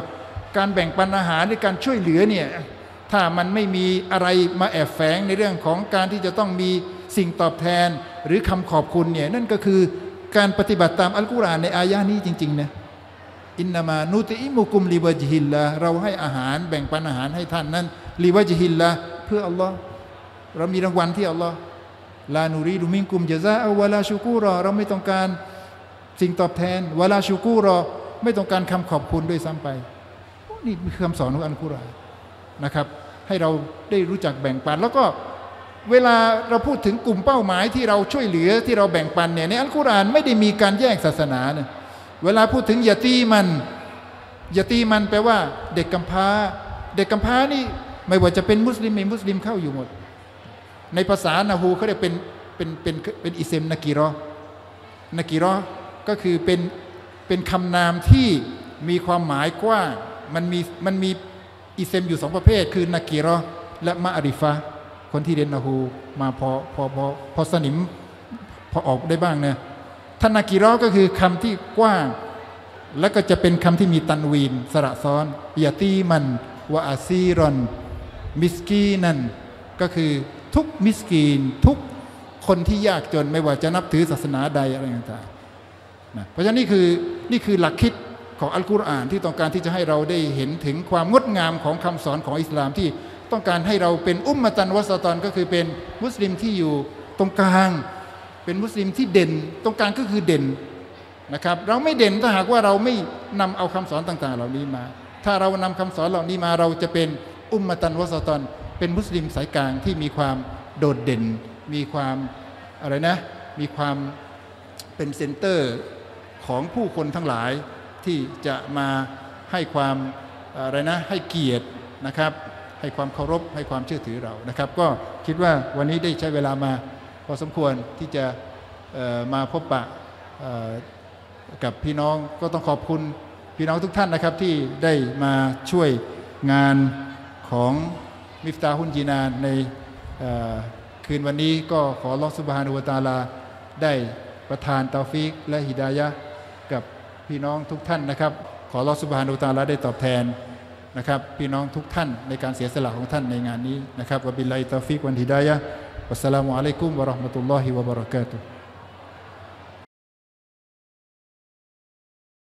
การแบ่งปันอาหารหรือการช่วยเหลือเนี่ยถ้ามันไม่มีอะไรมาแอบแฝงในเรื่องของการที่จะต้องมีสิ่งตอบแทนหรือคำขอบคุณเนี่ยนั่นก็คือการปฏิบัติตามอัลกุรอานในอายะนี้จริงๆนะอินนามานุติอิมุกุมลิวะจฮิลละเราให้อาหารแบ่งปันอาหารให้ท่านนั้นลิวะจฮิลละเพื่ออัลลอฮ์เรามีรางวัลที่อัลลอฮ์ลานูรีดุมินกุมญะซาอวะลาชูกูรอเราไม่ต้องการสิ่งตอบแทนวะลาชูกูรอไม่ต้องการคำขอบคุณด้วยซ้ำไปนี่คือคำสอนของอัลกุรอานนะครับให้เราได้รู้จักแบ่งปันแล้วก็เวลาเราพูดถึงกลุ่มเป้าหมายที่เราช่วยเหลือที่เราแบ่งปันเนี่ยในอัลกุรอานไม่ได้มีการแยกศาสนาเนี่ยเวลาพูดถึงยะตีมันยะตีมันแปลว่าเด็กกำพร้าเด็กกำพร้านี่ไม่ว่าจะเป็นมุสลิมไม่มุสลิมเข้าอยู่หมดในภาษานะฮูเขาเรียกเป็นเป็นเป็นเป็นอิเซมนากีรอนากีรอก็คือเป็นเป็นคำนามที่มีความหมายกว้างมันมีมันมีอิเซมอยู่สองประเภทคือนากีรอและมะอาริฟะคนที่เรียนนะฮูมาพอพอพอพอสนิมพอออกได้บ้างเนี่ยท่านากีรอก็คือคำที่กว้างแล้วก็จะเป็นคำที่มีตันวีนสระซ้อนยะตีมันวะอาซีรอนมิสกีนันก็คือทุกมิสกีนทุกคนที่ยากจนไม่ว่าจะนับถือศาสนาใดอะไรต่างๆนะเพราะฉะนั้นนี่คือนี่คือหลักคิดของอัลกุรอานที่ต้องการที่จะให้เราได้เห็นถึงความงดงามของคำสอนของอิสลามที่ต้องการให้เราเป็นอุมมะตันวะซะตอนก็คือเป็นมุสลิมที่อยู่ตรงกลางเป็นมุสลิมที่เด่นตรงกลางก็คือเด่นนะครับเราไม่เด่นถ้าหากว่าเราไม่นำเอาคำสอนต่างๆเหล่านี้มาถ้าเรานำคำสอนเหล่านี้มาเราจะเป็นอุมมะตันวะซะตอนเป็นมุสลิมสายกลางที่มีความโดดเด่นมีความอะไรนะมีความเป็นเซ็นเตอร์ของผู้คนทั้งหลายที่จะมาให้ความอะไรนะให้เกียรตินะครับให้ความเคารพให้ความเชื่อถือเรานะครับก็คิดว่าวันนี้ได้ใช้เวลามาพอสมควรที่จะมาพบปะกับพี่น้องก็ต้องขอบคุณพี่น้องทุกท่านนะครับที่ได้มาช่วยงานของมิฟตาฮุนจีนานในคืนวันนี้ก็ขออัลเลาะห์ซุบฮานะฮูวะตะอาลาได้ประทานตอฟิกและฮิดายะห์กับพี่น้องทุกท่านนะครับขออัลเลาะห์ซุบฮานะฮูวะตะอาลาได้ตอบแทนนะครับพี่น้องทุกท่านในการเสียสละของท่านในงานนี้นะครับวะบิลลาฮิตอฟิกวัลฮิดายะห์วัสสลามุอะลัยกุมวะเราะห์มะตุลลอฮิวะบะเราะกาตุฮ์